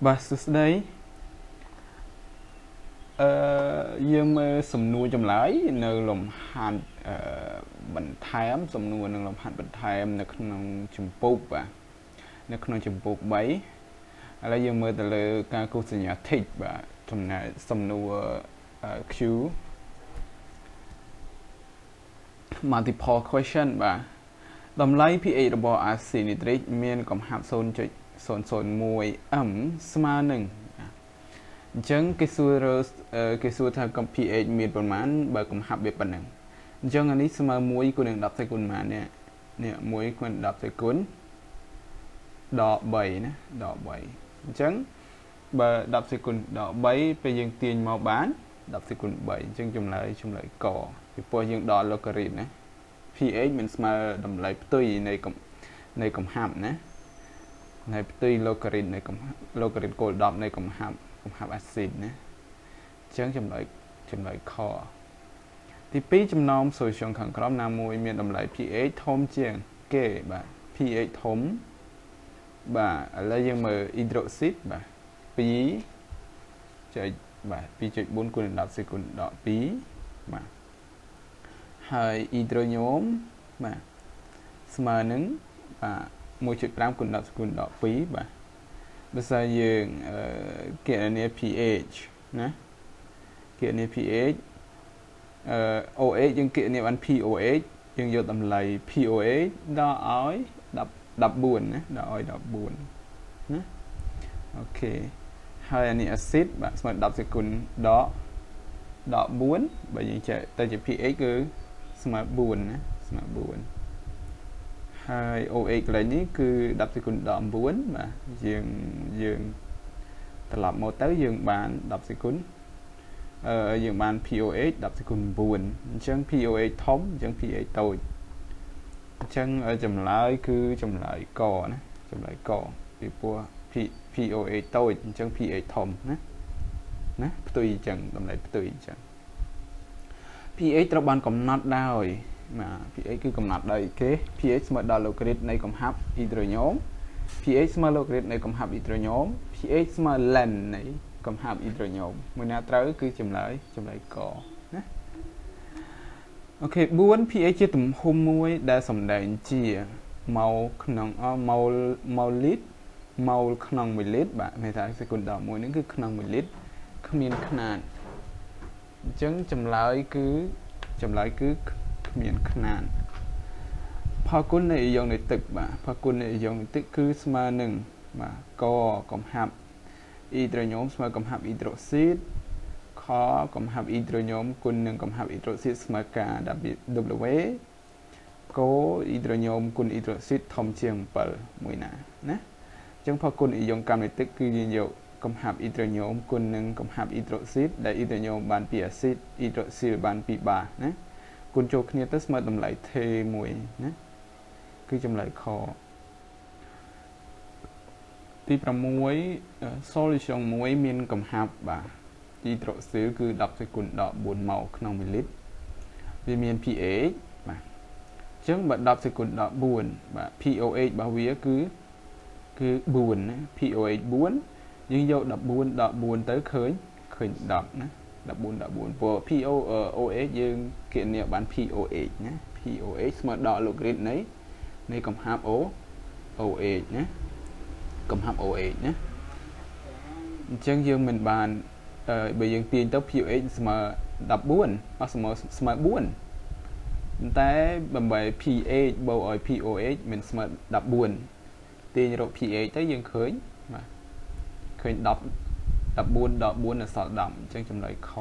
បាទសួស្តីយើងមើលសំណួរចម្លើយនៅលំហាត់បន្ថែមសំណួរនឹងលំហាត់បន្ថែមនៅក្នុងចម្ពោះបាទនៅក្នុងចម្ពោះ3ឥឡូវយើងមើលទៅលើការគូសសញ្ញា tick បាទចំណែកសំណួរ Q multiple question បាទតម្លៃ pH របស់អាស៊ីនីត្រិកមានកំហាប់ 0.001m ស្មើនឹងអញ្ចឹងគេសួរថាកំ pH មានប្រមាណបើកំហាប់វាប៉ុណ្ណឹងអញ្ចឹងអានេះស្មើ1គុណនឹង10សេគុណប៉ុន្មាននេះ1គុណ10សេគុណដល់3ណាដល់3អញ្ចឹងបើ10សេគុណដល់3ពេលយើងទាញមកបាន10សេគុណ3អញ្ចឹងចម្លើយកពីព្រោះយើងដក logarit ណា pH មិនស្មើតម្លៃផ្ទុយនៃកំហាប់ណានៃផ្ទុយ logarit នៃកំហាប់ logarit គោល10នៃកំហាប់អាស៊ីតណាអញ្ចឹងចម្លើយខទី2ចំណោម solution ខាងក្រោមណាមួយមានតម្លៃ pH ធំជាងគេបាទ pH ធំបាទឥឡូវយើងមើល hydroxid បាទ2.4គុណនឹង10សេគុណដល់2បាទហើយ hydronium បាទស្មើនឹងបាទ1.5គុណ10សេគុណដល់2បាទបើសិនយើងគណនា pH ណាគណនា pH OH យើងគណនាបាន POH យើងយកតម្លៃ POH ដល់ឲ្យ14ណាដល់ឲ្យ14ណាអូខេហើយអានេះ acid បាទស្មើ10សេគុណដល់14បើយើងចេះទៅជា pH គឺស្មើ4ណាស្មើ4ហើយ OH កន្លែងនេះគឺ10សេគុណដល់9បាទយើងត្រឡប់មកទៅយើងបាន10សេគុណយើងបាន POH 10សេគុណ9អញ្ចឹង POH ធំអញ្ចឹង pH តូចអញ្ចឹងចម្លើយគឺចម្លើយកណាចម្លើយកពីព្រោះ POH តូចអញ្ចឹង pH ធំណាផ្ទុយអញ្ចឹងតម្លៃផ្ទុយអញ្ចឹង pH ត្រូវបានកំណត់ដោយបាទ pH គឺកំណត់ដោយគេ pH ស្មើដល់ logarit នៃកំហាប់ hydronium pH ស្មើ logarit នៃកំហាប់ hydronium pH ស្មើ len នៃកំហាប់ hydronium មួយណាត្រូវគឺចម្លើយកណាអូខេ4 pH ជាទំហំមួយដែលសម្ដែងជាម៉ោលក្នុងម៉ោលលីត្រម៉ោលក្នុង1លីត្របាទមានថាសេគុណដល់1ហ្នឹងគឺក្នុង1លីត្រគ្មានຂ្នាតអញ្ចឹងចម្លើយគឺគ្មានຂ្នាតផលគុណនៃអាយ៉ុងនៃទឹកបាទផលគុណនៃអាយ៉ុងនៃទឹកគឺស្មើនឹងបាទកកំហាប់ hydronium ស្មើកំហាប់ hydroxid ខកំហាប់ hydronium គុណនឹងកំហាប់ hydroxid ស្មើការ W ក hydronium គុណ hydroxid ធំជាង7មួយណាអញ្ចឹងផលគុណអាយ៉ុងកម្មនៃទឹកគឺយើងយកកំហាប់ hydronium គុណនឹងកំហាប់ hydroxid ដែល hydronium បានពី acid hydroxyl បានពីបាសណាគុណចូលគ្នាទៅស្មើតម្លៃ T មួយណាគឺចម្លើយខទី6 solution មួយមានកំហាប់បាទ hydroxyl គឺ10សេគុណដល់4ម៉ោលក្នុង1លីត្រវាមាន pH បាទអញ្ចឹងបើ10សេគុណដល់4បាទ POH របស់វាគឺ4ណា POH 4យើងយក14ដល់4ទៅឃើញ10ណា14ព្រោះ POH យើងគណនាបាន POH ណា POH ស្មើដល់ logarit នៃកំហាប់ OH ណាកំហាប់ OH ណាអញ្ចឹងយើងមិនបានបើយើងទាញទៅ POH ស្មើ14អត់ស្មើ4ប៉ុន្តែដើម្បី pH បូកឲ្យ POH មិនស្មើ14ទាញរក pH ទៅយើងឃើញបាទឃើញ10 14ដល់4នៅសល់10អញ្ចឹងចម្លើយខ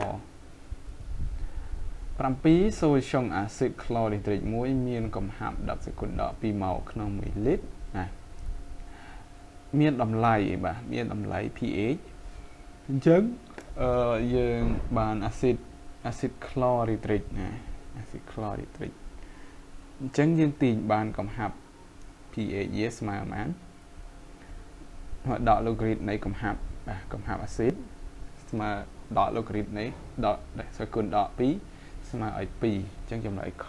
7 solution acid chlorhydric មួយមានកំហាប់10សេគុណដល់2ម៉ោលក្នុង1លីត្រណាមានតម្លៃបាទមានតម្លៃ pH អញ្ចឹងយើងបាន acid chlorhydric ណា acid chlorhydric អញ្ចឹងយើងទាញបានកំហាប់ pH វាស្មើប៉ុន្មានមកដក logarit នៃកំហាប់អាស៊ីតស្មើដក logarit នៃដកសេគុណដក2ស្មើឲ្យ2អញ្ចឹងចម្លើយខ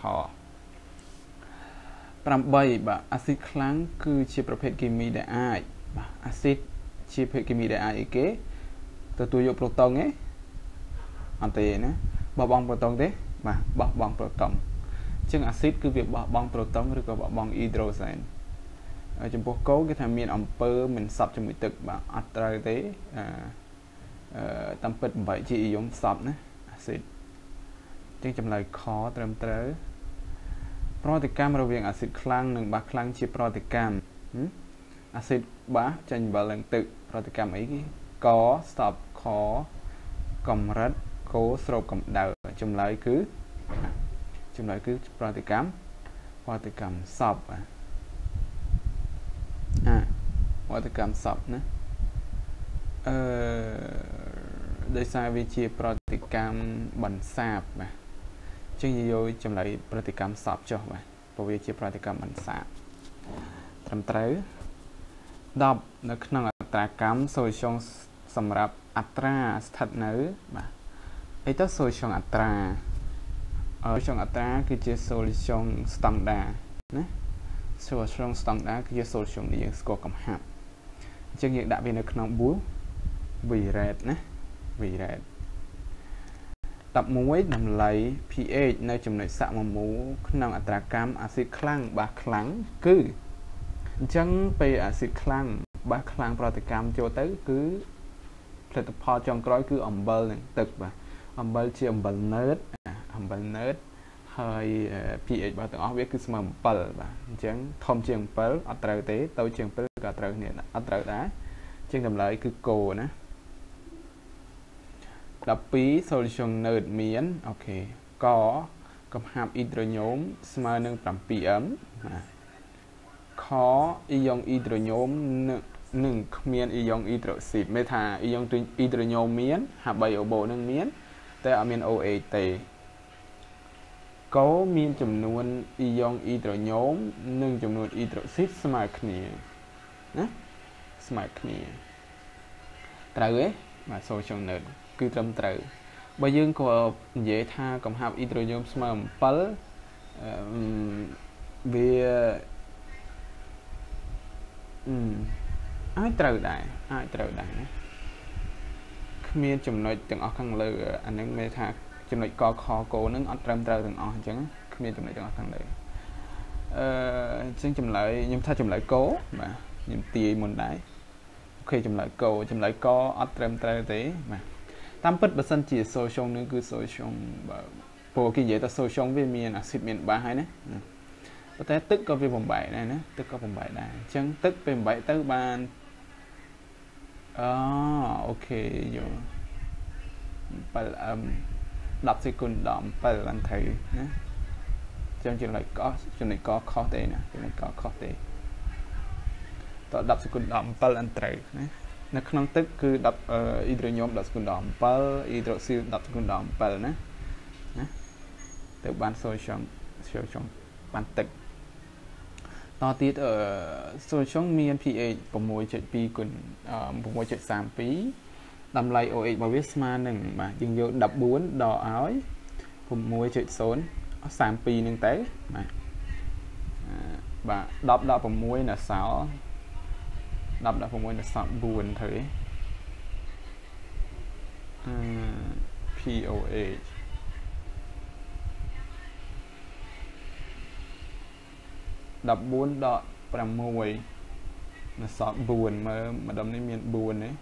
8បាទអាស៊ីតខ្លាំងគឺជាប្រភេទគីមីដែលអាចបាទអាស៊ីត chia hệ kimi đại ai kế từ tôiយក proton ấy anh tê nè bỏ bong proton thế mà bỏ bong proton chân axit cứ việc bỏ bong proton rồi có bỏ bong hydrogen ở trong bộ cố cái tham miền amper mình sập trong mũi thực và atra thế tâm bật vậy chỉ giống sập nè axit chân trong lời khó trầm tới proticam rồi việc axit khang nâng bạc khang chia proticam axit bá tranh vào lần tự proticam ấy có stop khó cầm rất cố sâu cầm đầu trong lời cứ proticam sập proticam sập nữa đây sai vì chia proticam bằng sạp mà chứ như trong lời proticam sập cho mà bởi vì chia proticam bằng sạp làm tới đọc nó năng atra cam solution សម្រាប់ atra ស្ថិតនៅបាទអីទៅ solution atra solution atra គឺជា solution standard ណា solution standard គឺជា solution ដែលយើងស្គាល់កំហាប់អញ្ចឹងយើងដាក់វានៅក្នុង bool virate ណា virate 11តម្លៃ pH នៅចំណុចស័ក1មូលក្នុងអត្រាកម្មអាស៊ីតខ្លាំងបាសខ្លាំងគឺអញ្ចឹងពេលអាស៊ីតខ្លាំងបាសខ្លាំងប្រតិកម្មចូលទៅគឺផលិតផលចុងក្រោយគឺអំបិលនិងទឹកបាទអំបិលជាអំបិល nerd ហើយ pH របស់ទាំងអស់វាគឺស្មើ7បាទអញ្ចឹងធំជាង7អត់ត្រូវទេតូចជាង7ក៏ត្រូវគ្នាអត់ត្រូវដែរអញ្ចឹងតម្លៃគឺគោណា12 solution nerd មានអូខេកកំហាប់អ៊ីដ្រូញូមស្មើនឹង 7m បាទខអ៊ីយ៉ុងអ៊ីដ្រូញូមនឹងគ្មានអ៊ីយ៉ុងអ៊ីដ្រូស៊ីតមានថាអ៊ីយ៉ុងអ៊ីដ្រូញូមមានហា3អូបូនឹងមានតែអត់មាន OH ទេកោមានចំនួនអ៊ីយ៉ុងអ៊ីដ្រូញូមនិងចំនួនអ៊ីដ្រូស៊ីតស្មើគ្នាណាស្មើគ្នាត្រូវទេបាទ solution nerd គឺត្រឹមត្រូវបើយើងក៏និយាយថាកំហាប់អ៊ីដ្រូញូមស្មើ7វាអាចត្រូវដែរណាគ្មានចំណុចទាំងអស់ខាងលើអានឹងមានថាចំណុចកខគោនឹងអត់ត្រឹមត្រូវទាំងអស់អញ្ចឹងគ្មានចំណុចទាំងអស់ខាងលើអញ្ចឹងចម្លើយខ្ញុំថាចម្លើយគោបាទខ្ញុំទាយមុនដែរអូខេចម្លើយគោអត់ត្រឹមត្រូវទេបាទតាមពិតបើសិនជា solution នឹងគឺ solution បើព្រោះគេនិយាយថា solution វាមានអាស៊ីតមានបាសហើយណាប៉ុន្តែទឹកក៏វាបំបែកដែរណាទឹកក៏បំបែកដែរអញ្ចឹងទឹកពេលបំបែកទៅបានអូខេយក7m 10សេគុណដល់7បានត្រូវណាអញ្ចឹងចំណុចកខុសទេណាចំណុចកខុសទេត10សេគុណដល់7បានត្រូវណានៅក្នុងទឹកគឺ10អ៊ីដ្រូញូម10សេគុណដល់7អ៊ីដ្រូស៊ីល10សេគុណដល់7ណាទៅបាន solution បានទឹកតទៀតsolution មាន pH 6.2 គុណ 6.32 តម្លៃ OH របស់វាស្មើនឹងបាទយើងយក14ដកឲ្យ 6.0 32នឹងទៅបាទ10ដល់6នៅសល់10ដល់6នៅសល់4ទៅPOH 14ដក6នៅសល់4មើលម្ដុំនេះមាន4ទេ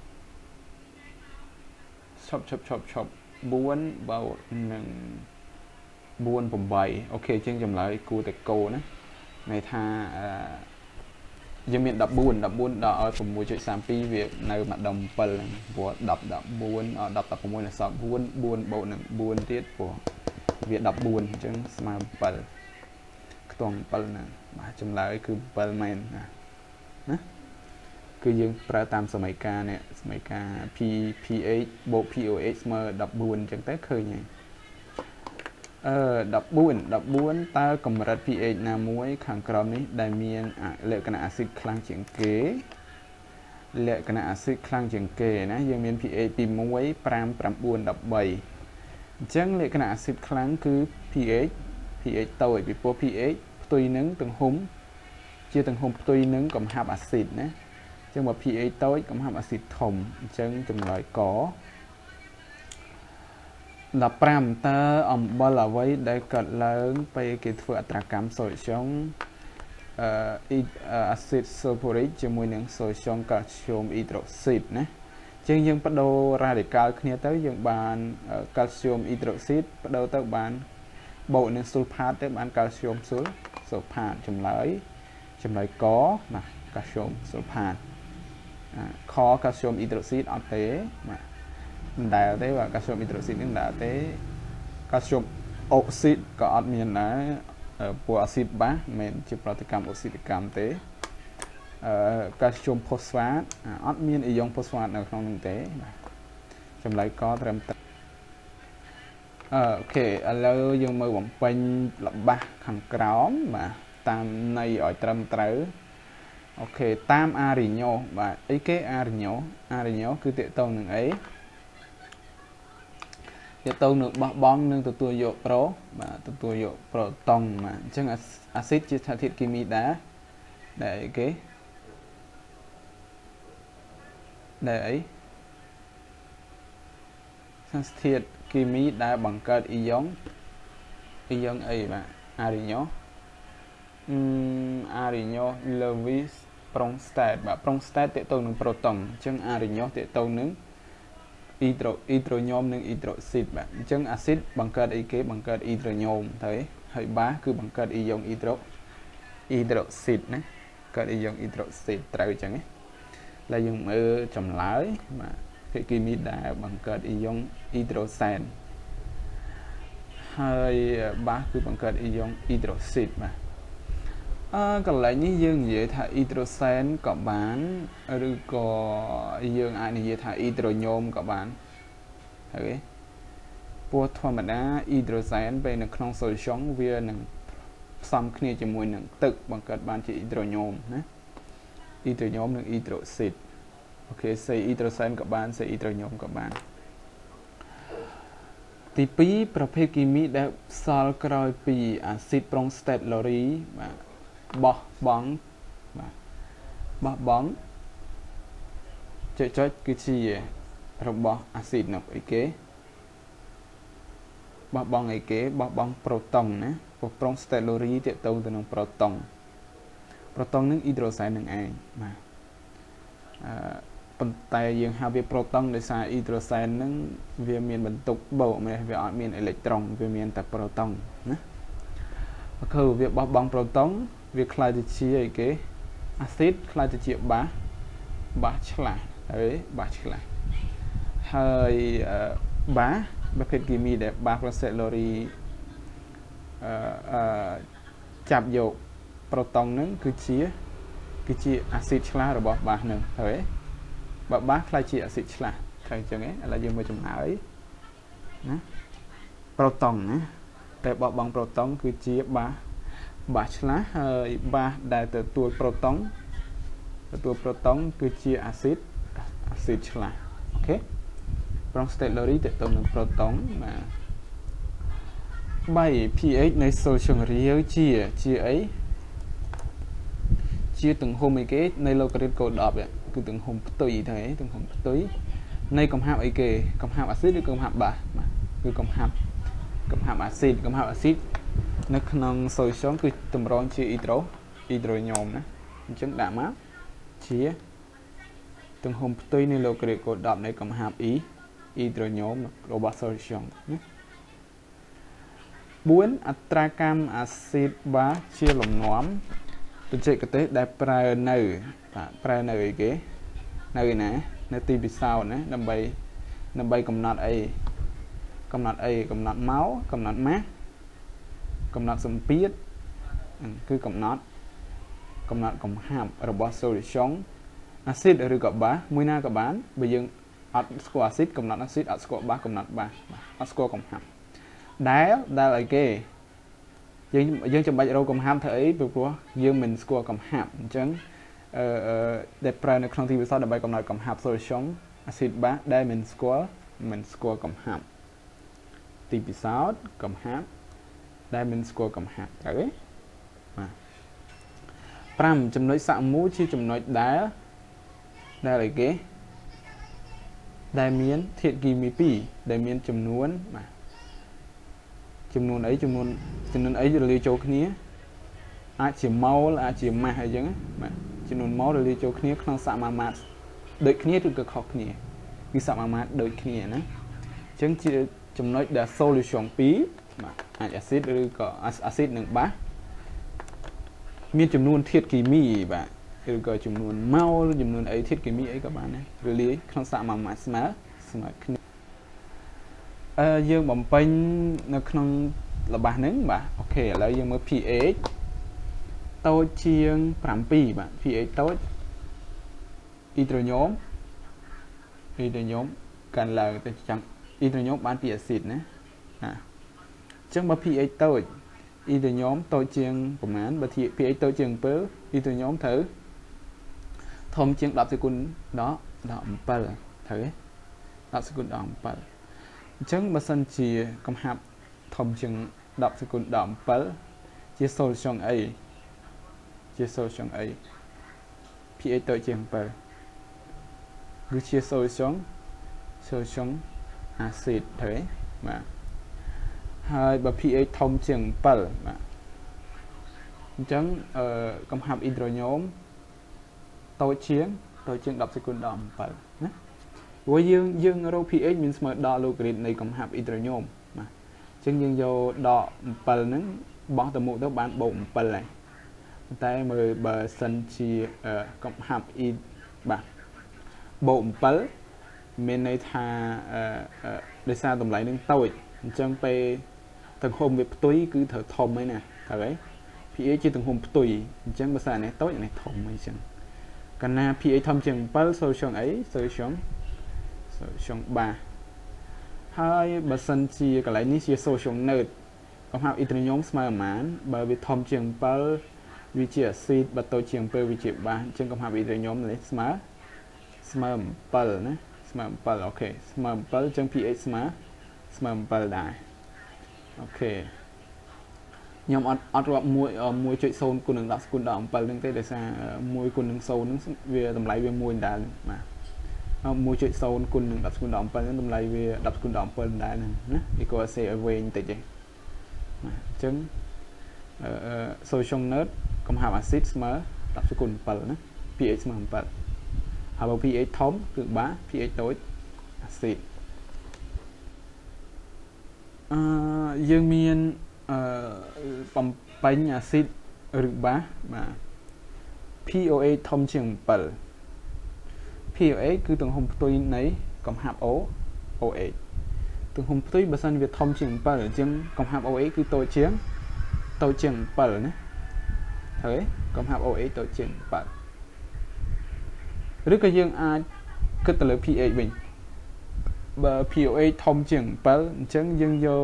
ឈប់4បើនឹង4 8អូខេជាងចម្លើយគួរតែគោណាន័យថាយើងមាន14ដល់ឲ្យ 6.32 វានៅម្ដុំ7ហ្នឹងព្រោះ10 14 10 16នៅសល់4 4បូកនឹង4ទៀតព្រោះវា14អញ្ចឹងស្មើ7ខ្ទង់7ហ្នឹងបាទចម្លើយគឺ7មែនណាគឺយើងប្រើតាមសមីការនេះសមីការ pH បូក POH ស្មើ14អញ្ចឹងទៅឃើញហើយ14តើកម្រិត pH ណាមួយខាងក្រោមនេះដែលមានលក្ខណៈអាស៊ីតខ្លាំងជាងគេណាយើងមាន pH ពី1 5 9 13អញ្ចឹងលក្ខណៈអាស៊ីតខ្លាំងគឺ pH តូចពីព្រោះ pH ផ្ទុយនឹងទំហំជាទំហំផ្ទុយនឹងកំហាប់អាស៊ីតណាចឹងបើ pH តូចកំហាប់អាស៊ីតធំអញ្ចឹងចម្លើយក15តើអំបិលអ្វីដែលកើតឡើងពេលគេធ្វើអត្រាកម្មសូដ្យូមអាស៊ីតស៊ូហ្វូរិកជាមួយនឹងសូដ្យូមកាល់ស្យូមអ៊ីដ្រូស៊ីតណាចឹងយើងបដូររ៉ាឌីកាល់គ្នាទៅយើងបានកាល់ស្យូមអ៊ីដ្រូស៊ីតបដូរទៅបានបូកនឹងស៊ុលផាតទៅបានកាល់ស្យូមស៊ុលផាតចម្លើយកបាទកាល់ស្យូមស៊ុលផាតខកាល់ស្យូមអ៊ីដ្រូស៊ីតអត់ទេបាទមិនដែលទេបាទកាល់ស្យូមអ៊ីដ្រូស៊ីតនឹងមិនដែលទេកាល់ស្យូមអុកស៊ីតក៏អត់មានដែរពណ៌អាស៊ីតបាសមិនមែនជាប្រតិកម្មអុកស៊ីតកម្មទេកាល់ស្យូមផូស្វាតអត់មានអ៊ីយ៉ុងផូស្វាតនៅក្នុងនោះទេបាទចម្លើយកត្រឹមត្រូវអូខេឥឡូវយើងមើលបំពេញល្បះខាងក្រោមបាទតាមន័យឲ្យត្រឹមត្រូវអូខេតាមអារិញ៉ូបាទអីគេអារិញ៉ូគឺតកតងនឹងអីតកតងនឹងបោះបង់នឹងទទួលយកប្រូបាទទទួលយកប្រូតុងបាទអញ្ចឹងអាស៊ីតជាស្ថានធាតុគីមីដែរអីគេដែលអីស្ថានធាតុគីមីដែលបង្កើតអ៊ីយ៉ុងអីបាទអារិញ៉ូលឺវីសប្រុងស្តេតបាទប្រុងស្តេតតកតងនឹងប្រូតុងអញ្ចឹងអារិញ៉ូតកតងនឹងអ៊ីដ្រូញ៉ូមនិងអ៊ីដ្រូស៊ីតបាទអញ្ចឹងអាស៊ីតបង្កើតអីគេបង្កើតអ៊ីដ្រូញ៉ូមទៅហើយបាសគឺបង្កើតអ៊ីយ៉ុងអ៊ីដ្រូស៊ីតណាកើតអ៊ីយ៉ុងអ៊ីដ្រូស៊ីតត្រូវអញ្ចឹងណាហើយយើងមើលចម្លើយបាទភាគីមីដែលបង្កើតអ៊ីយ៉ុងអ៊ីដ្រូសែនហើយបាសគឺបង្កើតអ៊ីយ៉ុងអ៊ីដ្រូស៊ីតបាទកន្លែងនេះយើងនិយាយថាអ៊ីដ្រូសែនក៏បានឬក៏យើងអាចនិយាយថាអ៊ីដ្រូញ៉ូមក៏បានហើយពណ៌ធម្មតាអ៊ីដ្រូសែនពេលនៅក្នុងសូដ្យូមវានឹងផ្សំគ្នាជាមួយនឹងទឹកបង្កើតបានជាអ៊ីដ្រូញ៉ូមណាអ៊ីដ្រូញ៉ូមនិងអ៊ីដ្រូស៊ីតអូខេសេអ៊ីដ្រូសែនក៏បានសេអ៊ីដ្រូញ៉ូមក៏បានទី2ប្រភេទគីមីដែលផ្សំក្រោយពីអាស៊ីតប្រុងស្តេតឡូរីបាទបោះបង់ចុចគឺជារបស់អាស៊ីតនោះអីគេបោះបង់អីគេបោះបង់ប្រូតុងណាប្រុងស្តេតឡូរីតកតងទៅនឹងប្រូតុងនឹងអ៊ីដ្រូសែននឹងឯងបាទប៉ុន្តែយើងហៅវាប្រូតុងដោយសារអ៊ីដ្រូសែននឹងវាមានបន្ទុកបូកមិនវាអត់មានអេឡិចត្រុងវាមានតែប្រូតុងណាគឺវាបោះបង់ប្រូតុងវាខ្លាយទៅជាអីគេអាស៊ីតខ្លាយទៅជាបាសឆ្លាស់ហើយបាសឆ្លាស់ហើយបាសប្រភេទគីមីដែលបាសប្រូសេឡូរីចាប់យកប្រូតុងហ្នឹងគឺជាអាស៊ីតឆ្លាស់របស់បាសហ្នឹងហើយបើបាសខ្លាយជាអាស៊ីតឆ្លាស់ត្រូវអញ្ចឹងឯងឥឡូវយើងមើលចម្លើយណាប្រូតុងណាតែបោះបង់ប្រូតុងគឺជាបាសឆ្លាស់ហើយបាសដែលទទួលប្រូតុងគឺជាអាស៊ីតឆ្លាស់អូខេប្រុងស្តេតឡូរីតទៅនឹងប្រូតុងបាទ3 pH នៃសូលចង្រាវជាអីជាទំហំអីគេនៃឡូការីតកូដ10គឺទំហំផ្ទុយទៅទំហំផ្ទុយនៃកំហាប់អីគេកំហាប់អាស៊ីតឬកំហាប់បាសបាទគឺកំហាប់អាស៊ីតនៅក្នុងសូដ្យូមគឺតម្រង់ជាអ៊ីដ្រូញ៉ូមណាអញ្ចឹងដាក់មកជាទំហំផ្ទុយនៃឡូការីតកូដ10នៃកំហាប់អ៊ីដ្រូញ៉ូមរបស់សូដ្យូមណា4អត្រាកម្មអាស៊ីតបាសជាលំនាំបច្ចេកទេសដែលប្រើនៅអីគេនៅឯណានៅទីពិសោធន៍ណាដើម្បីកំណត់អីកំណត់ម៉ោកំណត់ម៉ាស់កំណត់សម្ពាធគឺកំណត់កំហាប់របស់សូដ្យូមអាស៊ីតឬក៏បាសមួយណាក៏បានបើយើងអត់ស្គាល់អាស៊ីតកំណត់អាស៊ីតអត់ស្គាល់បាសកំណត់បាសអត់ស្គាល់កំហាប់ដែលអីគេយើងចាំបាច់រកកំហាប់ធ្វើអីព្រោះយើងមិនស្គាល់កំហាប់អញ្ចឹងដែលប្រើនៅក្នុងទីពិសោធន៍ដើម្បីកំណត់កំហាប់សូដ្យូមអាស៊ីតបាសដែលមិនស្គាល់កំហាប់ទីពិសោធន៍កំហាប់ដែលមិនស្គាល់កំហាប់ត្រូវទេបាទ5ចំណុចសាក់មូលជាចំណុចដែលได้เลยเก๋ได้เมียนเทียดกีมีปีได้เมียนจำนวนมาจำนวนấyจำนวนấyเลยโจกนี้อาจจะเมาอาจจะมาอะไรอย่างเงี้ยมาจำนวนเมาเลยโจกนี้ครั้งสามมาโดยนี้ถึงกับขอกนี้คือสามมาโดยนี้นะจึงจะจำนวนเดาโซลูชันปีมาอาจจะซิดหรือก็อาซิดหนึ่งบ้ามีจำนวนเทียดกีมีบ่หรือก็จำนวนเมาจำนวนไอ้เทียดกีมีไอ้กับบ้านนะหรือเลี้ยครั้งสามมาสมาขึ้นdương bấm pin nó không là ba nứng bà ok là dương mới pH tôi chiên phạm pi bạn pH tôi hydro nhóm cần là tôi chẳng hydro nhóm bán pH xịt nữa chắc mà pH tôi hydro nhóm tôi chiên của mán và pH tôi chiên bớ hydro nhóm thử thông chiên đọc second đó đọc bờ thử đọc second đọc bờ chẳng mà sân chỉ công hạp thông chừng đọc sự cuốn đọc bớ chia sâu trong ấy pH tôi chừng bớ cứ chia sâu trong acid thế mà hai và pH thông chừng bớ mà chẳng công hạp hydro nhóm tôi chừng đọc sự cuốn đọc bớ với dương rô pH mình sẽ đo lô grid này công hạp hydro nhóm mà chân dương vô đo bờ nứng bỏ từ một tới bán bộ bờ này tay mời bờ sân chi công hạp y bạc bộ bờ mình này thà để xa tầm lại nâng tàu chân pe từng hôm việc túi cứ thở thom ấy nè thở ấy pH chỉ từng hôm tùy chân bờ xa này tối này thom ấy chân cần na pH thom chừng bờ sâu xuống ấy sâu xuống ba hai bờ sân chi cái lại ní chia sâu xuống nợ công học ít nhóm smart mán bởi vì thom trường bờ vì chia seed bờ tôi trường bờ vì chia ba trên công học ít nhóm lấy smart bờ nữa smart bờ ok smart bờ trong pH smart bờ đại ok nhóm ở mùi chơi sâu của đường đọc cuốn đọc bờ lên tới để xa mùi của đường sâu nó về tầm lại về mùi đá mà mua chuyện sâuคุณดับคุณดอมเปิลนั่นทำไรเวดับคุณดอมเปิลได้นะอีกว่าเสียเวงติดใจจึงโซชงเนิร์ดกำหาอาซิดมาดับคุณเปิลนะ pH มาเปิลหาว่า pH ท้อมคือบ้า pH โดยอาซิดยังมีปั๊มเป็นอาซิดหรือบ้ามา POA ท้อมเชียงเปิลpH คือตรงหมตัวนี้กำหับ OH ตรงหมตัวบริษัทวิทย์ทอมเชียงเปิลจึงกำหับ OH คือตัวเชียงเปิลนะเฮ้ยกำหับ OH ตัวเชียงเปิลหรือก็ยังอาจก็ตัวเลย pH วิ่งบ POA ทอมเชียงเปิลจึงยังโย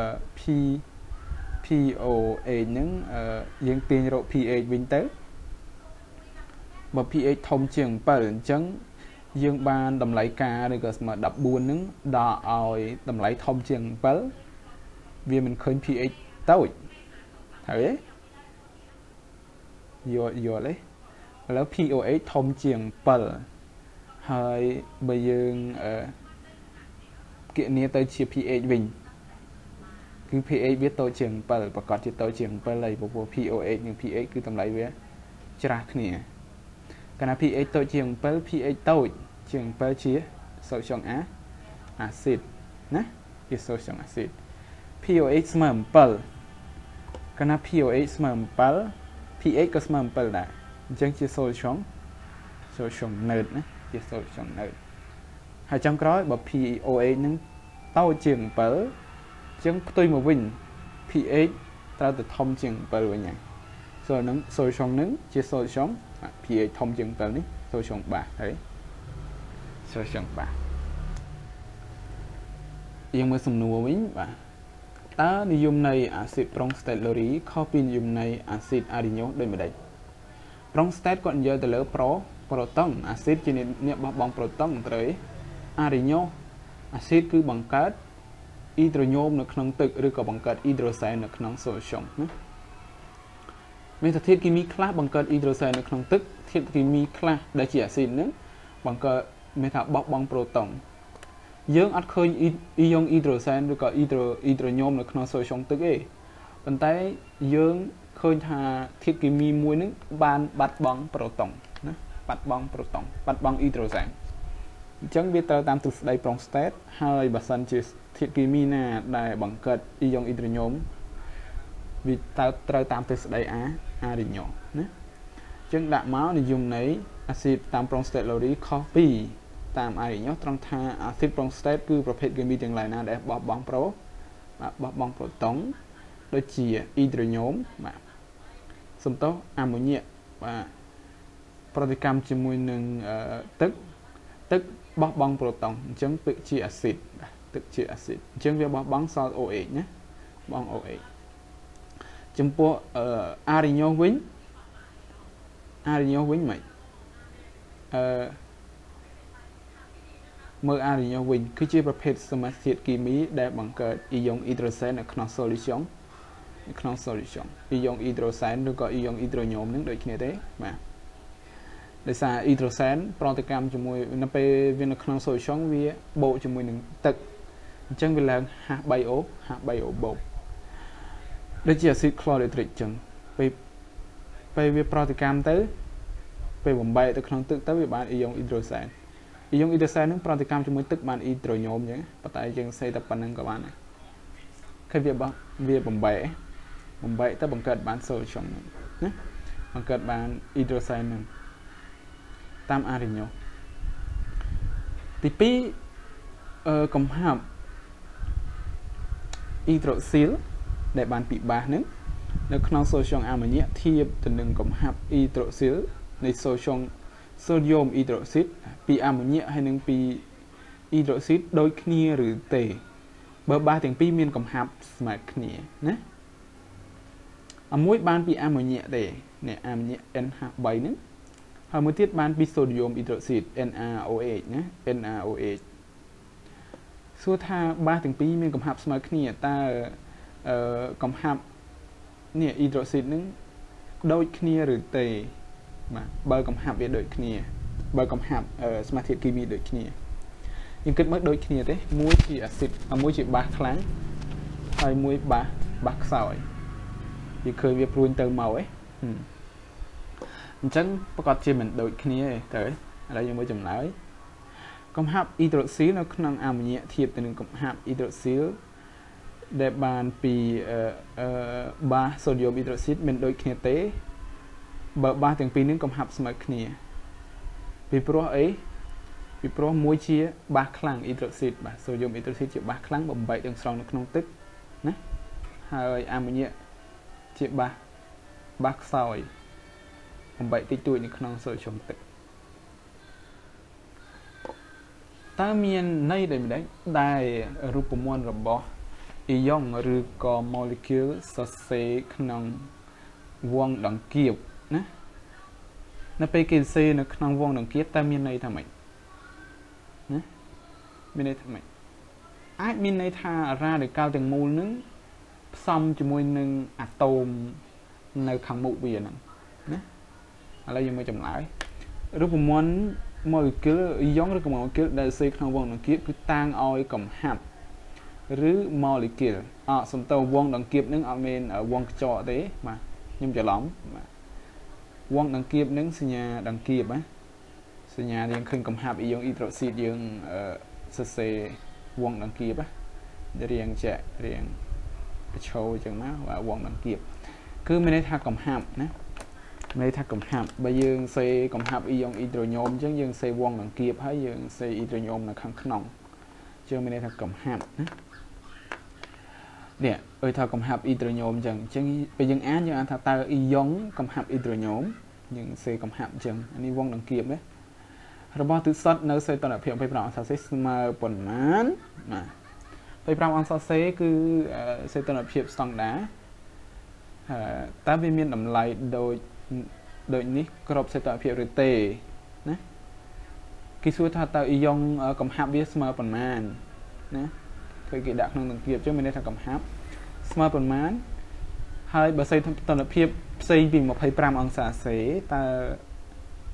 POA นั้นยังเปลี่ยนโร pH วิ่งเตอร์บ pH ทอมเชียงเปิลจึงdương ban đầm lấy ca rồi mà đập buồn nứng đỏ ỏi đầm lấy thông trường bớ vì mình khơi pH tối thấy vô lấyแล้ว POH thông trường bớ hơi bây giờ kiện này tới chia pH bình cứ pH biết tôi trường bớ và còn chỉ tôi trường bớ lấy bộ POH nhưng pH cứ đầm lấy với chạc nè cái nào pH tôi trường bớ pH tôi trường bơ chia sâu trong acid nè cái sâu trong acid pOH สม่ำเปิลก็น่า pOH สม่ำเปิล pH ก็สม่ำเปิลได้จังจะsâu trongเนิร์ดนะจะ sâu trongเนิร์ดหายจังกร้อยบอก pOH นั้นเต้าtrườngเปิลจังตัวมาวิ่ง pH เต้าแต่ทอมtrườngเปิลไว้ไงส่วนนั้น sâu trong นั้นจะ sâu trong pH ทอมtrườngเปิลนี่ sâu trong ba thấy sơ sần bàยังมาสำนวนวิ่งบ่ตานิยมในอาซิดปรองสเตตโลรีข้อปีนิยมในอาซิดอาริโนโดยไม่ได้ปรองสเตตก่อนเยอะแต่เลือกโปรตอนอาซิดจีเนี่ยบางโปรตอนเลยอาริโนอาซิดคือบังคับอิโดรโยมในขนมตึกหรือกับบังคับอิโดรไซน์ในขนมโซชงนะเมตาเทศกิมีคลาสบังคับอิโดรไซน์ในขนมตึกเทศกิมีคลาสได้จีอาซิดนั้น bằng cơ mấy thằng bọc bong proton dương ắt khơi ion hydrogen rồi có hydronium là nó sôi trong tức ấy bên tay dương khơi thà thiết kế mi muối nước ban bắt bong proton bắt bong hydrogen chẳng biết tao tam từ đây trong state hai bà sân chỉ thiết kế mi nè đại bằng cật ion hydronium vì tao tam từ đây á đi nhỏ nè chẳng đạm máu thì dùng lấy acid tam trong state lori copy tam ai nhớ trong tha acid trong state cứประเภท chemi ទាំង lại na để bọc bong pro បោះបង់ប្រូតុងដូចជាអ៊ីដ្រូញូមបាទសំទោសអាម៉ូញ៉ាបាទប្រតិកម្មជាមួយនឹងទឹកបោះបង់ប្រូតុងអញ្ចឹងទឹកជាអាស៊ីតបាទទឹកជាអាស៊ីតអញ្ចឹងវាបោះបង់សល់ OH ណាបង OH ចំពោះអារីញ៉ូវិញមិនមើលអារីញ៉ូវិញគឺជាប្រភេទសមាសធាតុគីមីដែលបង្កើតអ៊ីយ៉ុងអ៊ីដ្រូសែននៅក្នុង solution អ៊ីយ៉ុងអ៊ីដ្រូសែនឬក៏អ៊ីយ៉ុងអ៊ីដ្រូញូមនឹងដូចគ្នាទេបាទដោយសារអ៊ីដ្រូសែនប្រតិកម្មជាមួយនៅពេលវានៅក្នុង solution វាបូកជាមួយនឹងទឹកអញ្ចឹងវាឡើង H3O បូកដូចជាអាស៊ីតក្លរូហិដ្រិកអញ្ចឹងពេលវាប្រតិកម្មទៅពេលបំបែកទៅក្នុងទឹកទៅវាបានអ៊ីយ៉ុងអ៊ីដ្រូសែនអ៊ីយ៉ុងអ៊ីដ្រូសែននឹងប្រតិកម្មជាមួយទឹកបានអ៊ីដ្រូញូមអញ្ចឹងប៉ុន្តែយើងសេតែប៉ុណ្្នឹងក៏បានដែរឃើញវាបំបែកទៅបង្កើតបាន solution ណាបង្កើតបានអ៊ីដ្រូសែននឹងតាមអារីញ៉ូទី2កំហាប់អ៊ីដ្រូស៊ីលដែលបានពិបាសនឹងនៅក្នុង solution អាម៉ូញ៉ាធៀបទៅនឹងកំហាប់អ៊ីដ្រូស៊ីលនៃ solution sodium hydroxide ពីអាម៉ូញ៉ាហើយនឹងពីអ៊ីដ្រូស៊ីតដូចគ្នាឬទេបើបាសទាំងពីរមានកំហាប់ស្មើគ្នាណាមួយបានពីអាម៉ូញ៉ាទេនេះអាម៉ូញ៉ា NH3 ហ្នឹងហើយមួយទៀតបានពី sodium hydroxide NaOH ណា NaOH សួរថាបាសទាំងពីរមានកំហាប់ស្មើគ្នាតើកំហាប់នេះ hydroxide ហ្នឹងដូចគ្នាឬទេបាទបើកំហាប់វាដូចគ្នាបើកំហាប់សមាសធាតុគីមីដូចគ្នាយើងគិតមើលដូចគ្នាទេមួយជាអាស៊ីតមួយជាបាសខ្លាំងហើយមួយបាសខ្សោយវាឃើញវាព្រួញទៅមកឯងអញ្ចឹងប្រកាសជាមិនដូចគ្នាទេឥឡូវយើងមើលចម្លើយកំហាប់អ៊ីដ្រូស៊ីលនៅក្នុងអាម៉ូញ៉ាធៀបទៅនឹងកំហាប់អ៊ីដ្រូស៊ីលដែលបានពីបាសសូឌីយ៉ូមអ៊ីដ្រូស៊ីតមិនដូចគ្នាទេបើបាសទាំងពីរនេះកំហាប់ស្មើគ្នាពីព្រោះអីពីព្រោះមួយជាបាសខ្លាំងអ៊ីដ្រូស៊ីតបាទសូឌីយ៉ូមអ៊ីដ្រូស៊ីតជាបាសខ្លាំងបំបែកទាំងស្រុងនៅក្នុងទឹកណាហើយអាម៉ូញ៉ាជាបាសខ្សោយបំបែកតិចតួចនៅក្នុងសូឌីយ៉ូមទឹកតើមានន័យដូចម្ដេចដែលរូបមន្តរបស់អ៊ីយ៉ុងឬក៏ molecule សរសេរក្នុងវងដង្កៀបណានៅពេលគេសរសេរនៅក្នុងវងដង្កៀបតើមានន័យថាម៉េចណាមានន័យថាម៉េចអាចមានន័យថារ៉ាឌីកាល់ទាំងមូលនឹងផ្សំជាមួយនឹងអាតូមនៅខាងមុខវាហ្នឹងណាឥឡូវយើងមើលចម្លើយរូបមន្ត molecule អ៊ីយ៉ុងឬក៏ molecule ដែលសរសេរក្នុងវងដង្កៀបគឺតាំងឲ្យកំហាប់ឬ molecule សំដៅវងដង្កៀបនឹងអត់មានវងកញ្ចក់ទេបាទខ្ញុំច្រឡំបាទវងដង្កៀបនឹងសញ្ញាដង្កៀបណាសញ្ញាយើងឃើញកំហាប់អ៊ីយ៉ុងអ៊ីដ្រូស៊ីតយើងសរសេរវងដង្កៀបណារៀងចាក់រៀងប្រឈោអញ្ចឹងណាបាទវងដង្កៀបគឺមានន័យថាកំហាប់ណាមានន័យថាកំហាប់បើយើងសេកំហាប់អ៊ីយ៉ុងអ៊ីដ្រូញូមអញ្ចឹងយើងសេវងដង្កៀបហើយយើងសេអ៊ីដ្រូញូមនៅខាងក្នុងអញ្ចឹងមានន័យថាកំហាប់ណានេះអើថាកំហាប់អ៊ីដ្រូញូមអញ្ចឹងពេលយើងអានថាតើអ៊ីយ៉ុងកំហាប់អ៊ីដ្រូញូមយើងសេកំហាប់អញ្ចឹងអានេះវងដង្កៀបណារបស់ទិសនៅសេតុណ្ហភាព25អង្សាសេស្មើប៉ុន្មានបាទ25អង្សាសេគឺសេតុណ្ហភាពស្តង់ដាតើវាមានតម្លៃដូចនេះគ្រប់សេតុណ្ហភាពឬទេណាគេសួរថាតើអ៊ីយ៉ុងកំហាប់វាស្មើប៉ុន្មានណាគឺគេដាក់ក្នុងដង្កៀបអញ្ចឹងមានន័យថាកំហាប់ស្មើប៉ុន្មានហើយបើសេតុណ្ហភាពផ្សេងពី25អង្សាសេតើ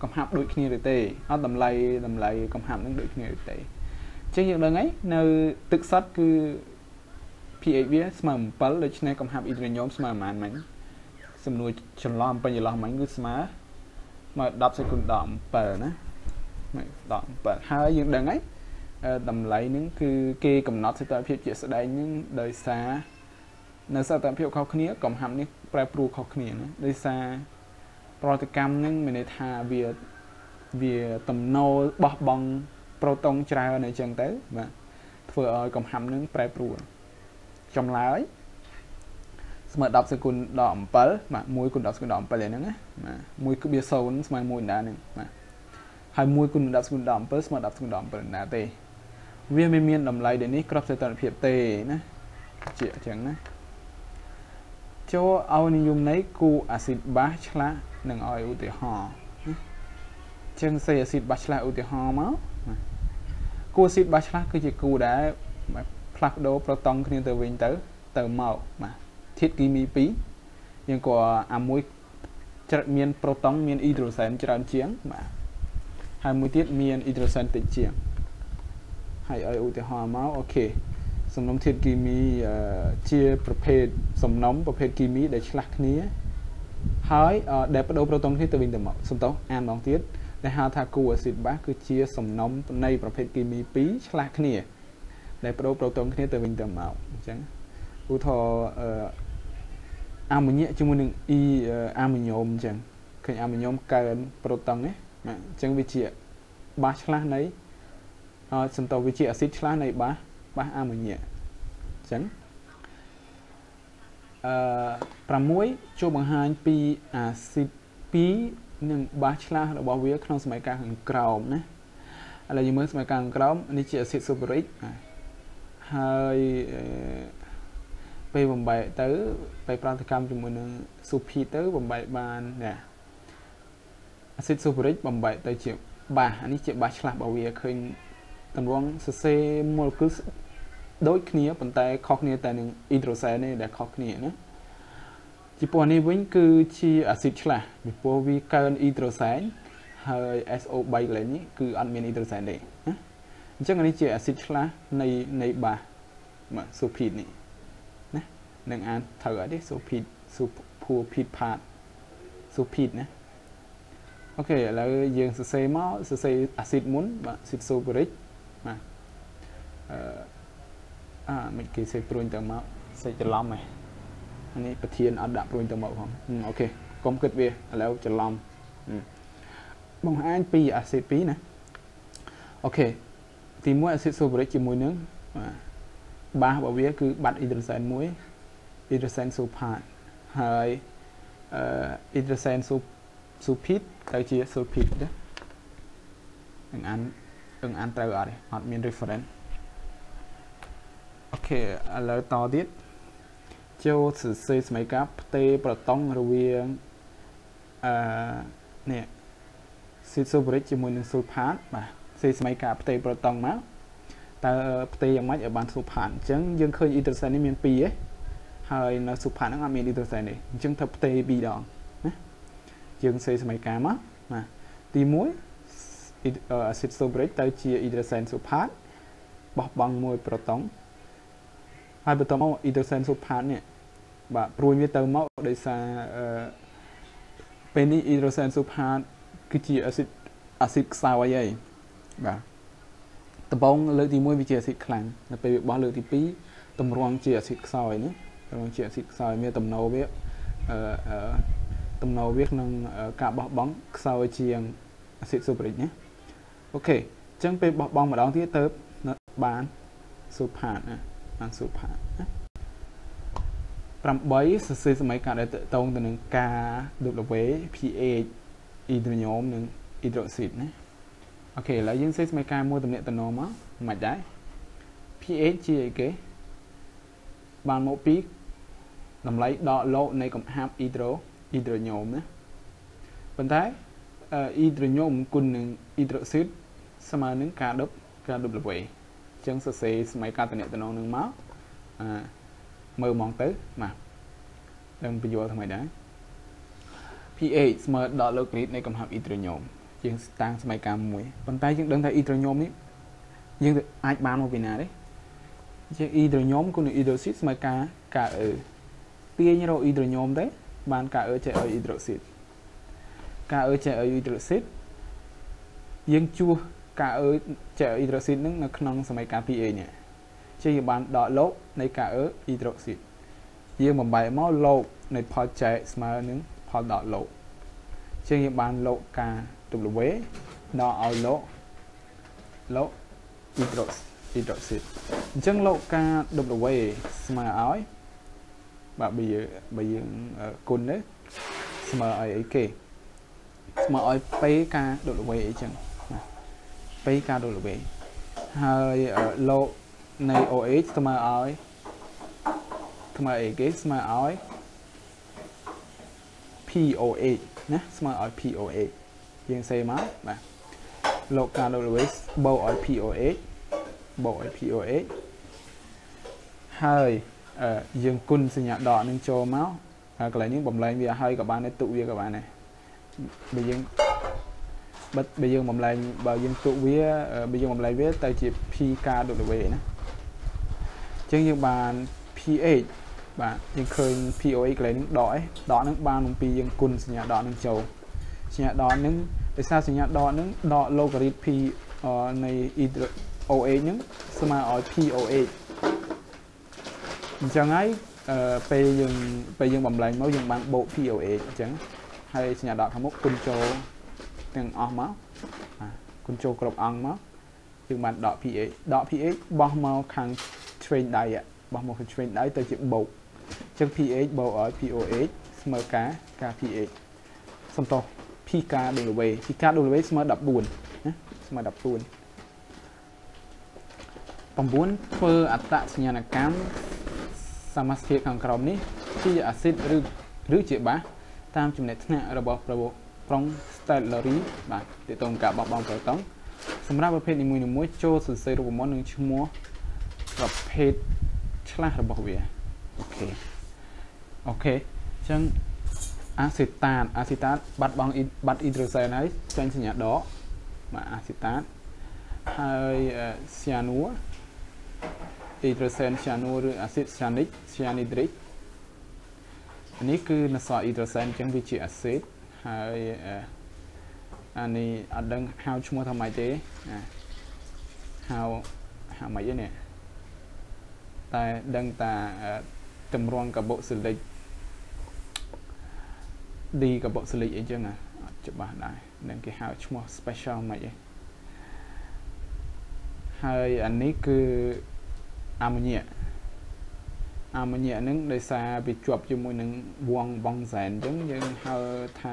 កំហាប់ដូចគ្នាទេអត់តម្លៃកំហាប់នឹងដូចគ្នាទេអញ្ចឹងយើងដឹងហើយនៅទឹកសុទ្ធគឺ pH វាស្មើ7ដូច្នេះកំហាប់អ៊ីដ្រូញ៉ូមស្មើប៉ុន្មានមិញសំណួរច្រឡំពេញចន្លោះមិញគឺស្មើ10សេគុណដល់7ណាដល់7ហើយយើងដឹងហើយតម្លៃហ្នឹងគឺគេកំណត់សីតុណ្ហភាពជាក់ស្ដែងហ្នឹងដោយសារនៅសីតុណ្ហភាពខុសគ្នាកំហាប់នេះប្រែប្រួលខុសគ្នាណាដោយសារប្រតិកម្មហ្នឹងមានន័យថាវាតំណោបោះបង់ប្រូតុងច្រើនអញ្ចឹងទៅបាទធ្វើឲ្យកំហាប់ហ្នឹងប្រែប្រួលចម្លើយស្មើ10សេគុណដល់7បាទ1គុណ10សេគុណដល់7ហ្នឹងណាបាទ1.0ស្មើ1ដុល្លារហ្នឹងបាទហើយ1គុណ10សេគុណដល់7ស្មើ10សេគុណដល់7ដុល្លារទេវាមិនមានតម្លៃដូចនេះក្របសីតុណ្ហភាពទេណាជាអញ្ចឹងណាចូលឲ្យនិយមន័យគូអាស៊ីតបាសឆ្លាស់នឹងឲ្យឧទាហរណ៍អញ្ចឹងសេអាស៊ីតបាសឆ្លាស់ឧទាហរណ៍មកគូអាស៊ីតបាសឆ្លាស់គឺជាគូដែលផ្លាស់ប្ដូរប្រូតុងគ្នាទៅវិញទៅមកបាទធាតុគីមី2យើងក៏អាមួយមានប្រូតុងមានអ៊ីដ្រូសែនច្រើនជាងបាទហើយមួយទៀតមានអ៊ីដ្រូសែនតិចជាងហើយឲ្យឧទាហរណ៍មកអូខេសំណុំធាតុគីមីជាប្រភេទសំណុំប្រភេទគីមីដែលឆ្លាស់គ្នាហើយដែលបដូរប្រូតុងគ្នាទៅវិញទៅមកសំដៅអានម្ដងទៀតដែលហៅថាគូអាស៊ីតបាសគឺជាសំណុំនៃប្រភេទគីមី2ឆ្លាស់គ្នាដែលបដូរប្រូតុងគ្នាទៅវិញទៅមកអញ្ចឹងឧទាហរណ៍អាម៉ូញ៉ាជាមួយនឹងអាម៉ូញ៉ូមអញ្ចឹងឃើញអាម៉ូញ៉ូមកើនប្រូតុងណាអញ្ចឹងវាជាបាសឆ្លាស់នៃសំដៅវាជាអាស៊ីតឆ្លាស់នៃបាសអាម៉ូញ៉ាអញ្ចឹង6ចូលបង្ហាញពីអាស៊ីត2និងបាសឆ្លាស់របស់វាក្នុងសម័យកាលខាងក្រោមណាឥឡូវយើងមើលសម័យកាលខាងក្រោមនេះជាអាស៊ីតស៊ូប៉ូរិកហើយពេលបំបែកទៅទៅប្រតិកម្មជាមួយនឹងស៊ូភីទៅបំបែកបានណាអាស៊ីតស៊ូប៉ូរិកបំបែកទៅជាបាសនេះជាបាសឆ្លាស់របស់វាឃើញតម្រងសរសេរម៉ូលេគុលដូចគ្នាប៉ុន្តែខុសគ្នាតែនឹងអ៊ីដ្រូសែននេះដែលខុសគ្នាណាចំពោះនេះវិញគឺជាអាស៊ីតឆ្លាស់ពីព្រោះវាកើនអ៊ីដ្រូសែនហើយ SO3 កន្លែងនេះគឺអត់មានអ៊ីដ្រូសែនទេណាអញ្ចឹងនេះជាអាស៊ីតឆ្លាស់នៃបាសស៊ូភីតនេះណានឹងអានត្រូវអត់ទេស៊ូភីតស៊ូភូភីតផាតស៊ូភីតណាអូខេឥឡូវយើងសរសេរមកសរសេរអាស៊ីតមុនបាទអាស៊ីតស៊ូប៉ូរិកបាទមិនគេសេព្រួញទៅមកសេច្រឡំហ៎នេះប្រធានអត់ដាក់ព្រួញទៅមកផងអូខេកុំគិតវាឥឡូវច្រឡំបង្ហាញពីអាស៊ីត2ណាអូខេទី1អាស៊ីតស៊ូប៉ូរិកជាមួយនឹងបាសរបស់វាគឺបាត់អ៊ីដ្រូសែន1អ៊ីដ្រូសែនស៊ូផាតហើយអ៊ីដ្រូសែនស៊ូភីតទៅជាស៊ូភីតណានឹងអានត្រូវអត់ទេអត់មាន reference អូខេឥឡូវតទៀតចូលសរសេរសម័យកាលផ្ទេរប្រូតុងរវាងនេះស៊ីតស៊ូប៉ូរិកជាមួយនឹងស៊ូផាតបាទសេសម័យកាលផ្ទេរប្រូតុងមកតើផ្ទេរយ៉ាងម៉េចឲ្យបានស៊ូផាតអញ្ចឹងយើងឃើញអ៊ីដ្រូសែននេះមាន2ឯងហើយនៅស៊ូផាតហ្នឹងអត់មានអ៊ីដ្រូសែនទេអញ្ចឹងត្រូវផ្ទេរ2ដងណាយើងសេសម័យកាលមកបាទទី1អាស៊ីតស៊ូប៉ូរិកទៅជាអ៊ីដ្រូសែនស៊ូផាតបោះបង់មួយប្រូតុងហើយបន្តមកអ៊ីដ្រូសែនស៊ូផាតនេះបាទព្រួញវាទៅមកដោយសារពេលនេះអ៊ីដ្រូសែនស៊ូផាតគឺជាអាស៊ីតខ្សោយហើយបាទដំបូងលើកទី1វាជាអាស៊ីតខ្លាំងនៅពេលវាបោះលើកទី2តម្រង់ជាអាស៊ីតខ្សោយណាតម្រង់ជាអាស៊ីតខ្សោយមានតំណវាក្នុងការបោះបង់ខ្សោយជាងអាស៊ីតស៊ូប៉ូរិកណាអូខេអញ្ចឹងពេលបោះបង់ម្ដងទៀតទៅបានស៊ូផាតណាបានស៊ូផាតណា8សរសេរសម័យកាលដែលតកតងទៅនឹងការ W pH អ៊ីដ្រូញ៉ូមនិងអ៊ីដ្រូស៊ីតណាអូខេឥឡូវយើងសេសម័យកាលមួយតំណាក់តំណមកមិនដែរ pH ជាអីគេបានមកពីតម្លៃដកលោកនៃកំហាប់អ៊ីដ្រូញ៉ូមណាប៉ុន្តែអ៊ីដ្រូញ៉ូមគុណនឹងអ៊ីដ្រូស៊ីតស្មើនឹងការ W អញ្ចឹងសរសេរសម័យកាលតំណាក់តំណនឹងមកមើលហ្មងទៅបាទដឹងបញ្យល់ថ្មីដែរ pH ស្មើដល់លោករីតនៃកំហាប់អ៊ីដ្រូញ៉ូមយើងតាំងសម័យកាលមួយប៉ុន្តែយើងដឹងថាអ៊ីដ្រូញ៉ូមនេះយើងអាចបានមកពីណាទេជាអ៊ីដ្រូញ៉ូមគុណនឹងអ៊ីដ្រូស៊ីតស្មើការកាអឺទាញរកអ៊ីដ្រូញ៉ូមទៅបានកាអឺចែកឲ្យអ៊ីដ្រូស៊ីតកាអឺចែកឲ្យអ៊ីដ្រូស៊ីតយើងជួសកាអឺចែកឲ្យអ៊ីដ្រូស៊ីតនឹងនៅក្នុងសម័យកាល PA នេះជាយើងបានដកលោកនៃកាអឺអ៊ីដ្រូស៊ីតយើងបំបែកមកលោកនៃផលចែកស្មើនឹងផលដកលោកជាយើងបានលោកការ W ដកឲ្យលោកអ៊ីដ្រូស៊ីតអញ្ចឹងលោកការ W ស្មើឲ្យបាទបើយើងគុណទៅស្មើឲ្យអីគេស្មើឲ្យ P ការ W អីចឹងណា P ការ W ហើយលោកនៃ OH ស្មើឲ្យអីគេស្មើឲ្យ POH ណាស្មើឲ្យ POH យើងសេមកបាទលោកការ W បូកឲ្យ POH ហើយយើងគុណសញ្ញាដកនឹងចូលមកកន្លែងនេះបំលែងវាហើយក៏បានដែរទុកវាក៏បានដែរបើយើងបំលែងបើយើងទុកវាបើយើងបំលែងវាទៅជា PKW ណាអញ្ចឹងយើងបាន pH បាទយើងឃើញ POH កន្លែងនេះដកនឹងបានអំពីយើងគុណសញ្ញាដកនឹងចូលសញ្ញាដកនឹងដោយសារសញ្ញាដកនឹងដក logarit P នៃ OH នឹងស្មើឲ្យ POH អញ្ចឹងហើយពេលយើងបំលែងមកយើងបានបូក POH អញ្ចឹងហើយសញ្ញាដកខាងមុខគុណចូលទាំងអស់មកគុណចូលគ្រប់អង្គមកយើងបានដក pH បោះមកខាងឆ្វេងដៃទៅជាបូកអញ្ចឹង pH បូកឲ្យ POH ស្មើការ pH សំទោស PKW ស្មើ14ណាស្មើ14 9ធ្វើអត្តសញ្ញាណកម្មសមាសធាតុខាងក្រោមនេះជាអាស៊ីតឬជាបាសតាមចំណេះថ្នាក់របស់ប្រុង Stellary បាទទាក់ទងការបោះបង់ប្រូតុងសម្រាប់ប្រភេទនីមួយៗចូលសរសេររូបមន្តនិងឈ្មោះប្រភេទឆ្លាស់របស់វាអូខេអញ្ចឹងអាសេតាតបាត់បង់បាត់អ៊ីដ្រូសែនហើយចេញសញ្ញាដកបាទអាសេតាតហើយស្យ៉ានូអ៊ីដ្រូសែនស្យ៉ានូឬអាស៊ីតស្យ៉ានីឌ្រិកនេះគឺនសអ៊ីដ្រូសែនអញ្ចឹងវាជាអាស៊ីតហើយអានេះអត់ដឹងហៅឈ្មោះថាម៉េចទេហៅម៉េចទេនេះតែដឹងតាតម្រងកាបុសិលិក D កាបុសិលិកអីចឹងអត់ច្បាស់ដែរនឹងគេហៅឈ្មោះ special ម៉េចទេហើយអានេះគឺអាម៉ូញ៉ាហ្នឹងដោយសារវាជាប់ជាមួយនឹងវងបងសែនអញ្ចឹងយើងហៅ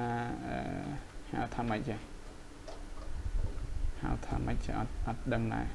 ថាម៉េចចេះអត់ដឹងដែរ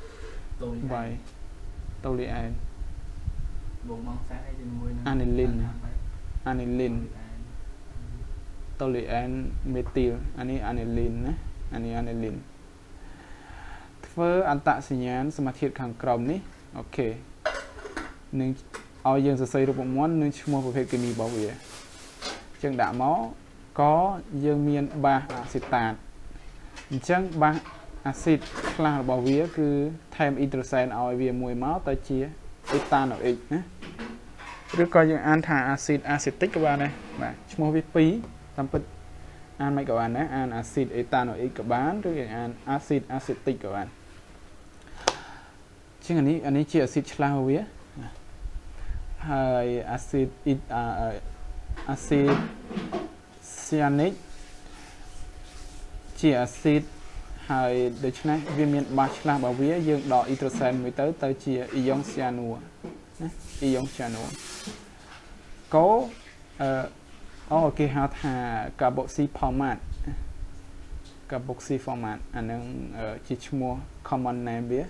តូលីអែនបងសែនឯជាមួយនឹងអានីលីនតូលីអែនមេទីលអានេះអានីលីនណាអានេះអានីលីនធ្វើអន្តសញ្ញាណសមាធាតុខាងក្រោមនេះអូខេនឹងឲ្យយើងសរសេររូបមន្តនិងឈ្មោះប្រភេទគីមីរបស់វាអញ្ចឹងដាក់មកក៏យើងមានបាសអាស៊ីតាតអញ្ចឹងបាសអាស៊ីតខ្លះរបស់វាគឺថែមអ៊ីដ្រូសែនឲ្យវាមួយមកទៅជាអេតាណូអិកណាឬក៏យើងអានថាអាស៊ីតអាសេតិកក៏បានដែរបាទឈ្មោះវា2តាមពិតអានមិនក៏បានដែរអានអាស៊ីតអេតាណូអិកក៏បានឬយើងអានអាស៊ីតអាសេតិកក៏បានជាងអានេះជាអាស៊ីតឆ្លាស់របស់វាហើយអាស៊ីតស៊ីយ៉ានិកជាអាស៊ីតហើយដូច្នេះវាមានបាសឆ្លាស់របស់វាយើងដកអ៊ីដ្រូសែនមួយទៅជាអ៊ីយ៉ុងស្យ៉ានូណាអ៊ីយ៉ុងស្យ៉ានូកូគេហៅថាកាបុកស៊ីផូម៉ាតអានឹងជាឈ្មោះ common name វា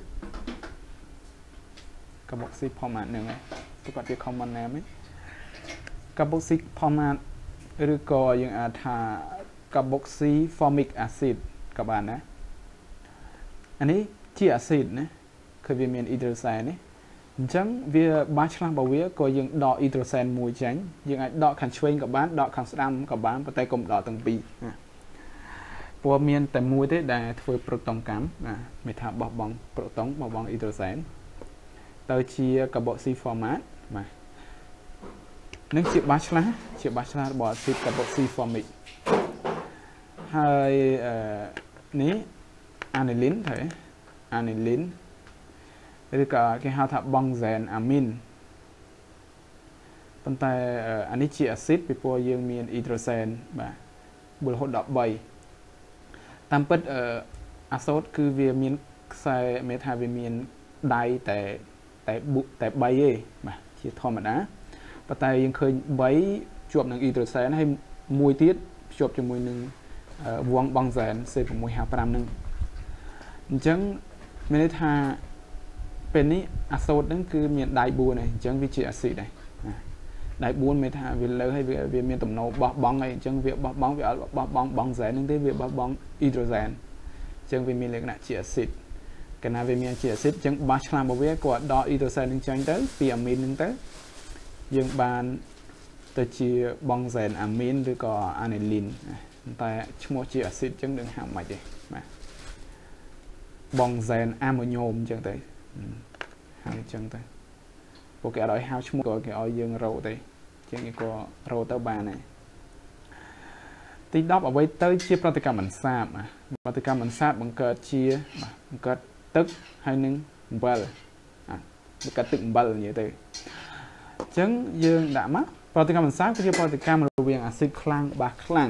កាបុកស៊ីផូម៉ាតហ្នឹងឯងទៅគាត់ជា common name ឯងកាបុកស៊ីផូម៉ាតឬក៏យើងអាចថាកាបុកស៊ី formic acid ក៏បានដែរអានេះជាអាស៊ីតណាគឺវាមានអ៊ីដ្រូសែននេះអញ្ចឹងវាបាសឆ្លាស់របស់វាក៏យើងដកអ៊ីដ្រូសែនមួយចេញយើងអាចដកខាងឆ្វេងក៏បានដកខាងស្ដាំក៏បានប៉ុន្តែកុំដកទាំងពីរពណ៌មានតែមួយទេដែលធ្វើប្រូតុងកម្មមានថាបោះបង់ប្រូតុងបោះបង់អ៊ីដ្រូសែនទៅជាកាបូស៊ី format បាទនឹងជាបាសឆ្លាស់របស់អាស៊ីតកាបូស៊ី formic ហើយនេះអានីលីនទៅអានីលីនឬក៏គេហៅថាបង់ហ្សែនអាមីនប៉ុន្តែអានេះជាអាស៊ីតពីព្រោះយើងមានអ៊ីដ្រូសែនបាទរហូតដល់3តាមពិតអាសូតគឺវាមានខ្សែមានថាវាមានដៃតែ3ទេបាទជាធម្មតាប៉ុន្តែយើងឃើញ3ជាប់នឹងអ៊ីដ្រូសែនហើយមួយទៀតភ្ជាប់ជាមួយនឹងវងបង់ហ្សែន C6H5 ហ្នឹងអញ្ចឹងមានន័យថាពេលនេះអាសូតហ្នឹងគឺមានដៃ4ហើយអញ្ចឹងវាជាអាស៊ីតដែរដៃ4មានថាវាលើហើយវាមានទំនោរបោះបង់ហើយអញ្ចឹងវាបោះបង់វាអត់បោះបង់បង់ហ្សែនហ្នឹងទេវាបោះបង់អ៊ីដ្រូសែនអញ្ចឹងវាមានលក្ខណៈជាអាស៊ីតកាលណាវាមានជាអាស៊ីតអញ្ចឹងបាសឆ្លាមរបស់វាគាត់ដកអ៊ីដ្រូសែននឹងចេញទៅពីអាមីនហ្នឹងទៅយើងបានទៅជាបង់ហ្សែនអាមីនឬក៏អានីលីនតែឈ្មោះជាអាស៊ីតអញ្ចឹងនឹងហៅមិនទេបាទបងហ្សែនអាម៉ូញ៉ូមអញ្ចឹងទៅហៅអញ្ចឹងទៅពួកគេអត់ឲ្យហៅឈ្មោះក៏គេឲ្យយើងរោទៅជាងគេក៏រោទៅបានដែរទី10អ្វីទៅជាប្រតិកម្មបន្សាបប្រតិកម្មបន្សាបបង្កើតជាបង្កើតទឹកហើយនឹងអំបិលបង្កើតទឹកអំបិលនិយាយទៅអញ្ចឹងយើងដាក់មកប្រតិកម្មបន្សាបគឺជាប្រតិកម្មរវាងអាស៊ីតខ្លាំងបាសខ្លាំង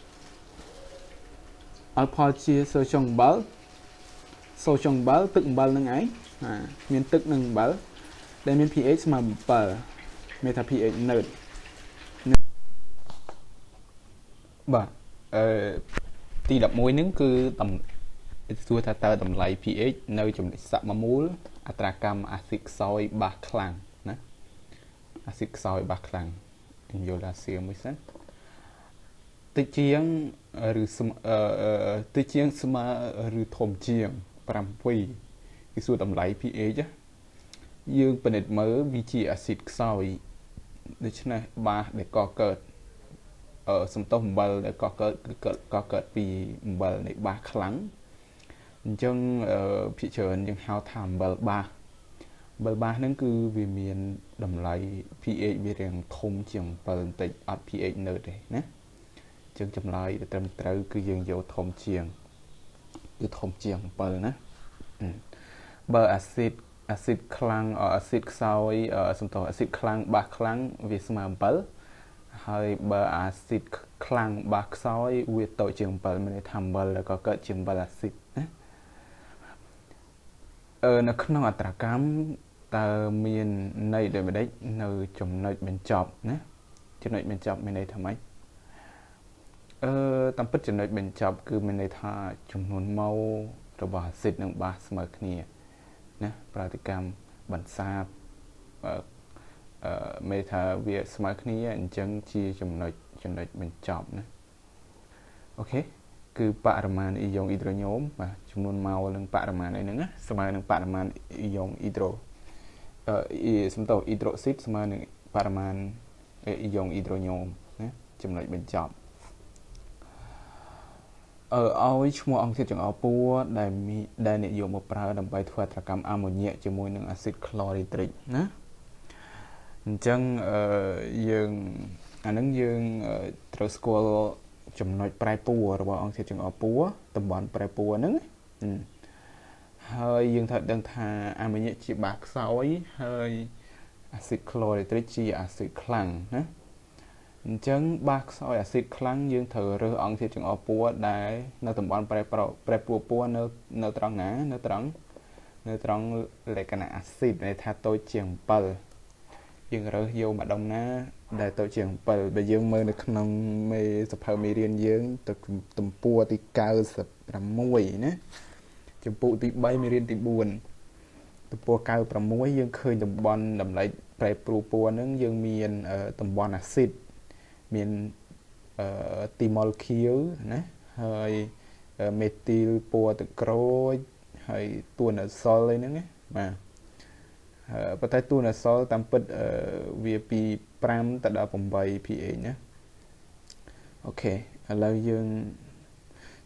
អល់ផលជាសូចុងអំបិលទឹកអំបិលនឹងឯងមានទឹកនិងអំបិលដែលមាន pH ស្មើ7មានថា pH ណឺតបាទទី11ហ្នឹងគឺសួរថាតើតម្លៃ pH នៅចំណុចស័ក1មូលអត្រាកម្មអាស៊ីតខ្សោយបាសខ្លាំងណាអាស៊ីតខ្សោយបាសខ្លាំងខ្ញុំយល់ថាសៀងមួយសិនតិចជាងឬតិចជាងស្មើឬធំជាង7គឺសួរតម្លៃ pH យើងពិនិត្យមើលវាជាអាស៊ីតខ្សោយដូច្នេះបាសដែលកកើតសំទោសអំបិលដែលកកើតគឺកកើតពីអំបិលនៃបាសខ្លាំងអញ្ចឹងភាគច្រើនយើងហៅថាអំបិលបាសហ្នឹងគឺវាមានតម្លៃ pH វារៀងធំជាង7បន្តិចអត់ pH នៅទេណាអញ្ចឹងចម្លើយដែលត្រឹមត្រូវគឺយើងយកធំជាងគឺធំជាង7ណាបើអាស៊ីតខ្លាំងអាស៊ីតខ្សោយសំទោសអាស៊ីតខ្លាំងបាសខ្លាំងវាស្មើ7ហើយបើអាស៊ីតខ្លាំងបាសខ្សោយវាតូចជាង7មានន័យថាអំបិលក៏កើតជាអំបិលអាស៊ីតណានៅក្នុងអត្រាកម្មតើមានន័យដូចម្ដេចនៅចំណុចបញ្ចប់ណាចំណុចបញ្ចប់មានន័យថាម៉េចតាមពិតចំណុចបញ្ចប់គឺមានន័យថាចំនួនម៉ូរបស់អាស៊ីតនិងបាសស្មើគ្នាណាប្រតិកម្មបន្សាបមេថាវាស្មើគ្នាអញ្ចឹងជាចំណុចបញ្ចប់ណាអូខេគឺបរិមាណអ៊ីយ៉ុងអ៊ីដ្រូញ៉ូមបាទចំនួនម៉ោលនិងបរិមាណអីហ្នឹងណាស្មើនឹងបរិមាណអ៊ីយ៉ុងអ៊ីដ្រូសំដៅអ៊ីដ្រូស៊ីតស្មើនឹងបរិមាណអ៊ីយ៉ុងអ៊ីដ្រូញ៉ូមណាចំណុចបញ្ចប់ឲ្យឈ្មោះអង្គធាតុចង្អុលពួរដែលនិយមមកប្រើដើម្បីធ្វើអត្រាកម្មអាម៉ូញ៉ាកជាមួយនឹងអាស៊ីតក្លរីត្រិកណាអញ្ចឹងយើងអានឹងយើងត្រូវស្គាល់ចំណុចប្រែពួររបស់អង្គធាតុចង្អុលពួរតំបន់ប្រែពួរហ្នឹងហើយយើងត្រូវដឹងថាអាម៉ូញ៉ាកជាបាសខ្សោយហើយអាស៊ីតក្លរីត្រិកជាអាស៊ីតខ្លាំងណាអញ្ចឹងបាសខ្សោយអាស៊ីតខ្លាំងយើងត្រូវរើសអង្គធាតុចង្អុលពួរដែលនៅតំបន់ប្រែពួរពួរនៅត្រង់ណានៅត្រង់លក្ខណៈអាស៊ីតដែលថាតូចជាង7យើងរើសយកម្ដុំណាដែលតូចជាង7បើយើងមើលនៅក្នុងសភៅមេរៀនយើងទៅទំព័រទី96ណាចម្ពោះទី3មេរៀនទី4ទំព័រ96យើងឃើញតំបន់តម្លៃប្រែពួរពួរហ្នឹងយើងមានតំបន់អាស៊ីតមានទីម៉ូលេគុលណាហើយមេទីលពណ៌ទឹកក្រូចហើយតួនាសុលអីហ្នឹងណាបាទប៉ុន្តែតួនាសុលតាមពិតវាពី5ទៅដល់8 pH ណាអូខេឥឡូវយើង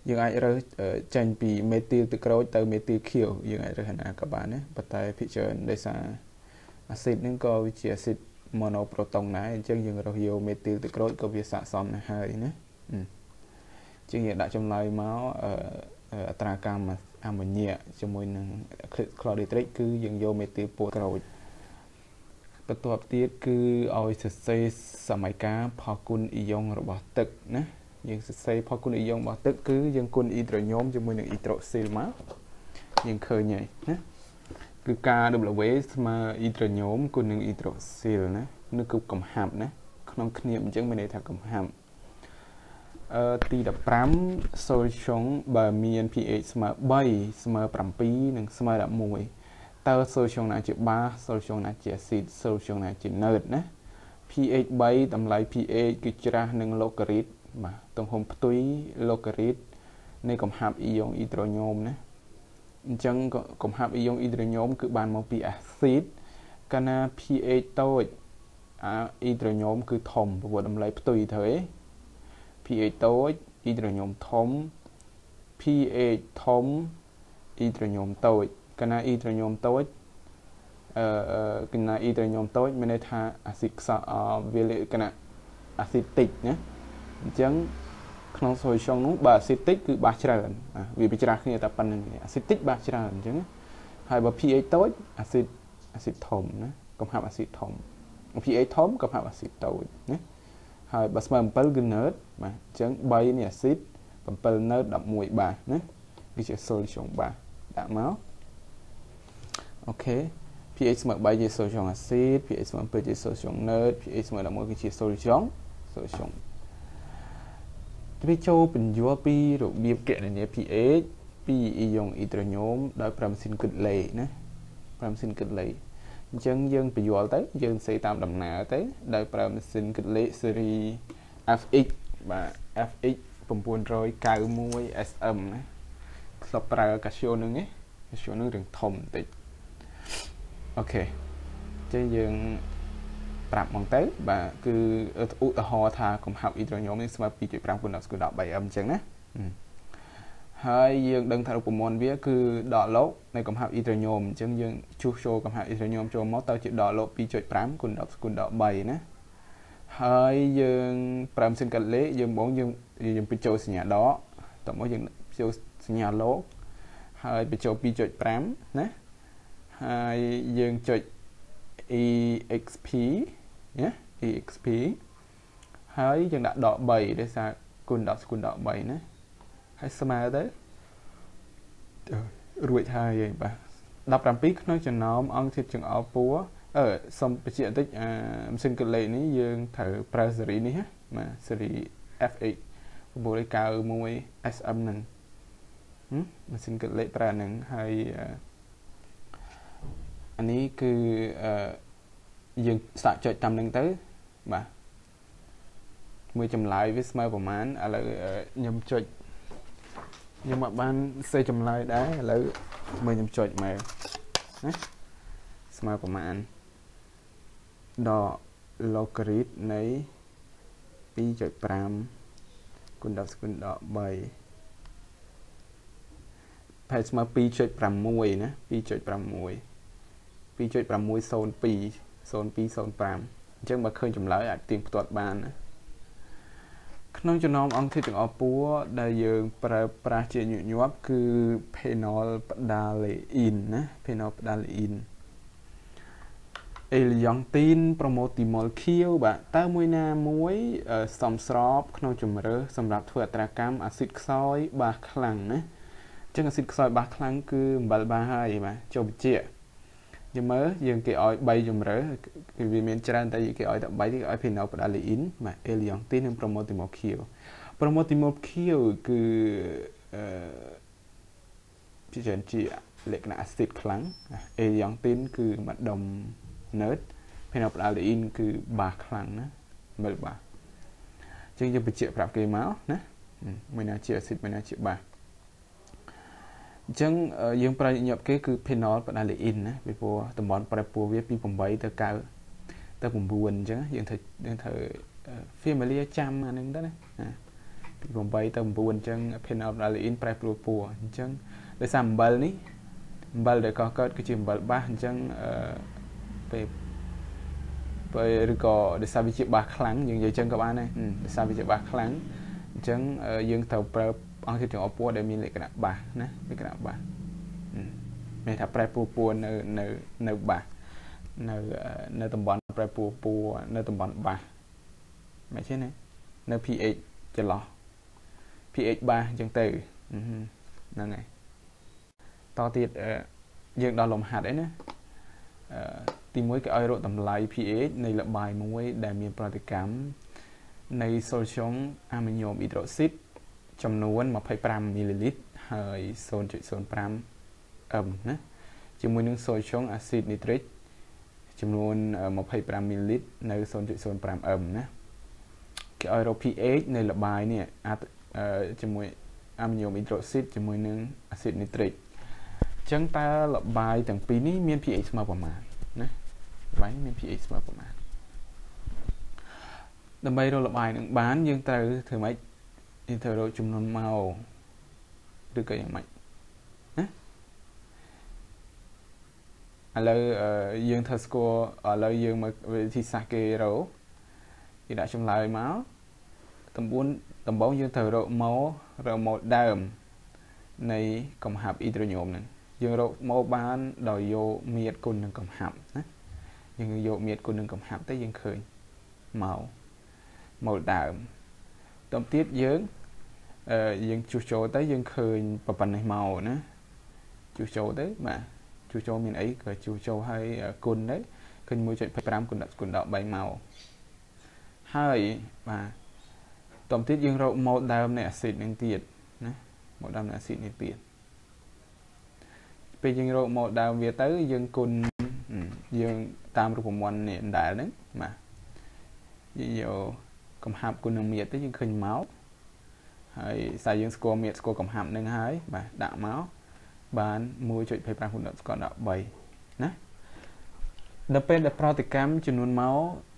យើងអាចរើសចេញពីមេទីលទឹកក្រូចទៅមេទីលខៀវយើងអាចរើសណាក៏បានណាប៉ុន្តែភាគច្រើនដោយសារអាស៊ីតហ្នឹងក៏វាជាអាស៊ីត monoproton ដែរអញ្ចឹងយើងរើសយកមេទីលទឹកក្រូចក៏វាស័ក្តិសមណាស់ហើយណាអញ្ចឹងយើងដាក់ចម្លើយមកអត្រាកម្មអាម៉ូញ៉ាជាមួយនឹង chlorhydric គឺយើងយកមេទីលពោតក្រូចបន្ទាប់ទៀតគឺឲ្យសរសេរសម័យកាលផលគុណអ៊ីយ៉ុងរបស់ទឹកណាយើងសរសេរផលគុណអ៊ីយ៉ុងរបស់ទឹកគឺយើងគុណអ៊ីដ្រូញ៉ូមជាមួយនឹងអ៊ីដ្រូស៊ីលមកយើងឃើញហើយណាគឺការ W ស្មើអ៊ីដ្រូញ៉ូមគុណនឹងអ៊ីដ្រូស៊ីលណានេះគឺកំហាប់ណាក្នុងគ្នាអញ្ចឹងមានន័យថាកំហាប់ទី15 solution បើមាន pH ស្មើ3ស្មើ7និងស្មើ11តើ solution ណាជាបាស solution ណាជា acid solution ណាជា nert ណា pH 3តម្លៃ pH គឺច្រាស់នឹង logarit បាទទំហំផ្ទុយ logarit នៃកំហាប់អ៊ីយ៉ុងអ៊ីដ្រូញ៉ូមណាអញ្ចឹងកំហាប់អ៊ីយ៉ុងអ៊ីដ្រូញ៉ូមគឺបានមកពី acid កាលណា pH តូចអ៊ីដ្រូញ៉ូមគឺធំព្រោះតម្លៃផ្ទុយទៅឯង pH តូចអ៊ីដ្រូញ៉ូមធំ pH ធំអ៊ីដ្រូញ៉ូមតូចកាលណាអ៊ីដ្រូញ៉ូមតូចកាលណាអ៊ីដ្រូញ៉ូមតូចមានន័យថាអាស៊ីតខ្សោវាកាលណាអាស៊ីតតិចណាអញ្ចឹងក្នុង solution នោះបើអាស៊ីតតិចគឺបាសច្រើនវាពិចារណាគ្នាតែប៉ុណ្្នឹងអាស៊ីតតិចបាសច្រើនអញ្ចឹងហើយបើ pH តូចអាស៊ីតធំណាកំហាប់អាស៊ីតធំ pH ធំកំហាប់អាស៊ីតតូចណាហើយបើស្មើ7គឺ nert បាទអញ្ចឹង3នេះអាស៊ីត7 nert 11បាសណាវាជា solution បាសដាក់មកអូខេ pH ស្មើ3ជា solution acid pH ស្មើ7ជា solution nert pH ស្មើ11គឺជា solution វាចូលបញ្យល់ពីរបៀបគណនា pH ពីអ៊ីយ៉ុងអ៊ីដ្រូញ៉ូមដោយប្រើម៉ាស៊ីនគិតលេខណាប្រើម៉ាស៊ីនគិតលេខអញ្ចឹងយើងបញ្យល់ទៅយើងសេតាមដំណើរទៅដោយប្រើម៉ាស៊ីនគិតលេខ series FX បាទ FX 991 SM ណាធ្លាប់ប្រើ Casio នឹងឯង Casio នឹងរឿងធំបន្តិចអូខេចឹងយើងប្រាប់មកទៅបាទគឺឧទាហរណ៍ថាកំហាប់អ៊ីដ្រូញ៉ូមនេះស្មើ 2.5 គុណ10 13 អញ្ចឹងណាហើយយើងដឹងថារូបមន្តវាគឺដកលកនៃកំហាប់អ៊ីដ្រូញ៉ូមអញ្ចឹងយើងជួសចូលកំហាប់អ៊ីដ្រូញ៉ូមចូលមកទៅជាដកលក 2.5 គុណ10 គុណ13ណាហើយយើងប្រើម៉ាស៊ីនកាត់លេខយើងបញ្ចូលសញ្ញាដកតមកយើងបញ្ចូលសញ្ញាលកហើយបញ្ចូល 2.5 ណាហើយយើងចុច exp ណា exp ហើយយើងដាក់ដក3ដោយសារគុណ10គុណ13ណាហើយស្មើទៅរួចហើយបាទ17ក្នុងចំណោមអង្គធាតុចង្អុលពួរសុំបញ្ជាក់បន្តិចម៉ាស៊ីនគិតលេខនេះយើងត្រូវប្រើស៊េរីនេះណាបាទស៊េរី FX 991 SM ហ្នឹងម៉ាស៊ីនគិតលេខប្រើហ្នឹងហើយអានេះគឺយើងសាកចុចតាមនឹងទៅបាទមួយចម្លើយវាស្មើប្រមាណឥឡូវខ្ញុំចុចខ្ញុំអត់បានសេចម្លើយដែរឥឡូវមើលខ្ញុំចុចមើលណាស្មើប្រមាណដក logarit នៃ 2.5 គុណ10គុណ13ប្រហែលស្មើ 2.6 ណា 2.6 0205 អញ្ចឹងបើឃើញចម្លើយអាចទៀងផ្ទាត់បានណាក្នុងចំណោមអង្គធាតុចង្អុលពួរដែលយើងប្រើប្រាស់ជាញឹកញាប់គឺ phenol phthalein ណា phenol phthalein Eleontin promotimol ខៀវបាទតើមួយណាមួយសមស្របក្នុងជម្រើសសម្រាប់ធ្វើអត្រាកម្មអាស៊ីតខ្សោយបាសខ្លាំងណាអញ្ចឹងអាស៊ីតខ្សោយបាសខ្លាំងគឺអំបិលបាសហើយបាទចូលបញ្ជាក់យើងមើលយើងគេឲ្យ3ជម្រើសគឺវាមានច្រើនតែគេឲ្យតែ3គេឲ្យ phenol phthalein បាទ Eleontin និង promotimol ខៀវ promotimol ខៀវគឺជាច្រើនជាលក្ខណៈអាស៊ីតខ្លាំង Eleontin គឺម្ដុំ nert phenol phthalein គឺបាសខ្លាំងណាមើលបាសអញ្ចឹងយើងបញ្ជាក់ប្រាប់គេមកណាមួយណាជាអាស៊ីតមួយណាជាបាសអញ្ចឹងយើងប្រើញាប់គេគឺ phenol phthalein ណាពីព្រោះតំបន់ប្រែប្រួលវាពី8ទៅ9ទៅ9អញ្ចឹងយើងត្រូវfamiliar ចាំអាហ្នឹងទៅណាបំបីទៅ9អញ្ចឹង phenolphthalein ប្រែប្រួលពណ៌អញ្ចឹងដោយសារអំបិលនេះអំបិលដែលកកើតគឺជាអំបិលបាសអញ្ចឹងពេលឬក៏ដោយសារវាជាបាសខ្លាំងយើងនិយាយអញ្ចឹងក៏បានដែរដោយសារវាជាបាសខ្លាំងអញ្ចឹងយើងត្រូវប្រើអង្គធាតុចង្អុលពណ៌ដែលមានលក្ខណៈបាសណាលក្ខណៈបាសមានថាប្រែប្រួលពណ៌នៅបាសនៅតំបន់ប្រែប្រួលពណ៌នៅតំបន់បាសមិនទេណានៅ pH ចន្លោះ pH បាសអញ្ចឹងទៅហ្នឹងហើយតទៀតយើងដល់លំហាត់អីណាទី1គេឲ្យរកតម្លៃ pH នៃល្បាយមួយដែលមានប្រតិកម្មនៃ sodium ammonium hydroxide ចំនួន25 ml ហើយ 0.05 m ណាជាមួយនឹង sodium acid nitric ចំនួន25 ml នៅ 0.05 m ណាគេឲ្យរក pH នៃល្បាយនេះជាមួយ ammonium hydroxide ជាមួយនឹង acid nitric អញ្ចឹងតើល្បាយទាំងពីរនេះមាន pH ស្មើប្រមាណណាល្បាយនេះមាន pH ស្មើប្រមាណដើម្បីរកល្បាយនឹងបានយើងត្រូវធ្វើម៉េចយើងត្រូវរកចំនួនម៉ោឬក៏យ៉ាងម៉េចណាឥឡូវយើងធ្វើស្គាល់ឥឡូវយើងមកវិធីសាស្ត្រគេរកគេដាក់ចម្លើយមកដំបូងយើងត្រូវរកម៉ូដើមនៃកំហាប់អ៊ីដ្រូញ៉ូមហ្នឹងយើងរកម៉ូបានដោយយកមៀតគុណនឹងកំហាប់ណាយើងយកមៀតគុណនឹងកំហាប់ទៅយើងឃើញម៉ូដើមតទៅទៀតយើងជួសចូលទៅយើងឃើញប៉ុណ្ណេះម៉ោណាជួសចូលទៅបាទជួសចូលមានអីក៏ជួសចូលឲ្យគុណទៅឃើញ 1.25 គុណ10គុណ13ម៉ោហើយបាទតទៅទៀតយើងរកម៉ូដើមនៃអាស៊ីតនឹងទៀតណាម៉ូដើមនៃអាស៊ីតនេះទៀតពេលយើងរកម៉ូដើមវាទៅយើងគុណយើងតាមរូបមន្តនេះដែលហ្នឹងបាទយើងយកកំហាប់គុណនឹងមៀតទៅយើងឃើញម៉ោហើយសារយើងស្គាល់មៀតស្គាល់កំហាប់នឹងហើយបាទដាក់មកបាន 1.25 គុណ10ស្គាល់13ណាដល់ពេលដែលប្រតិកម្មចំនួនម៉ោ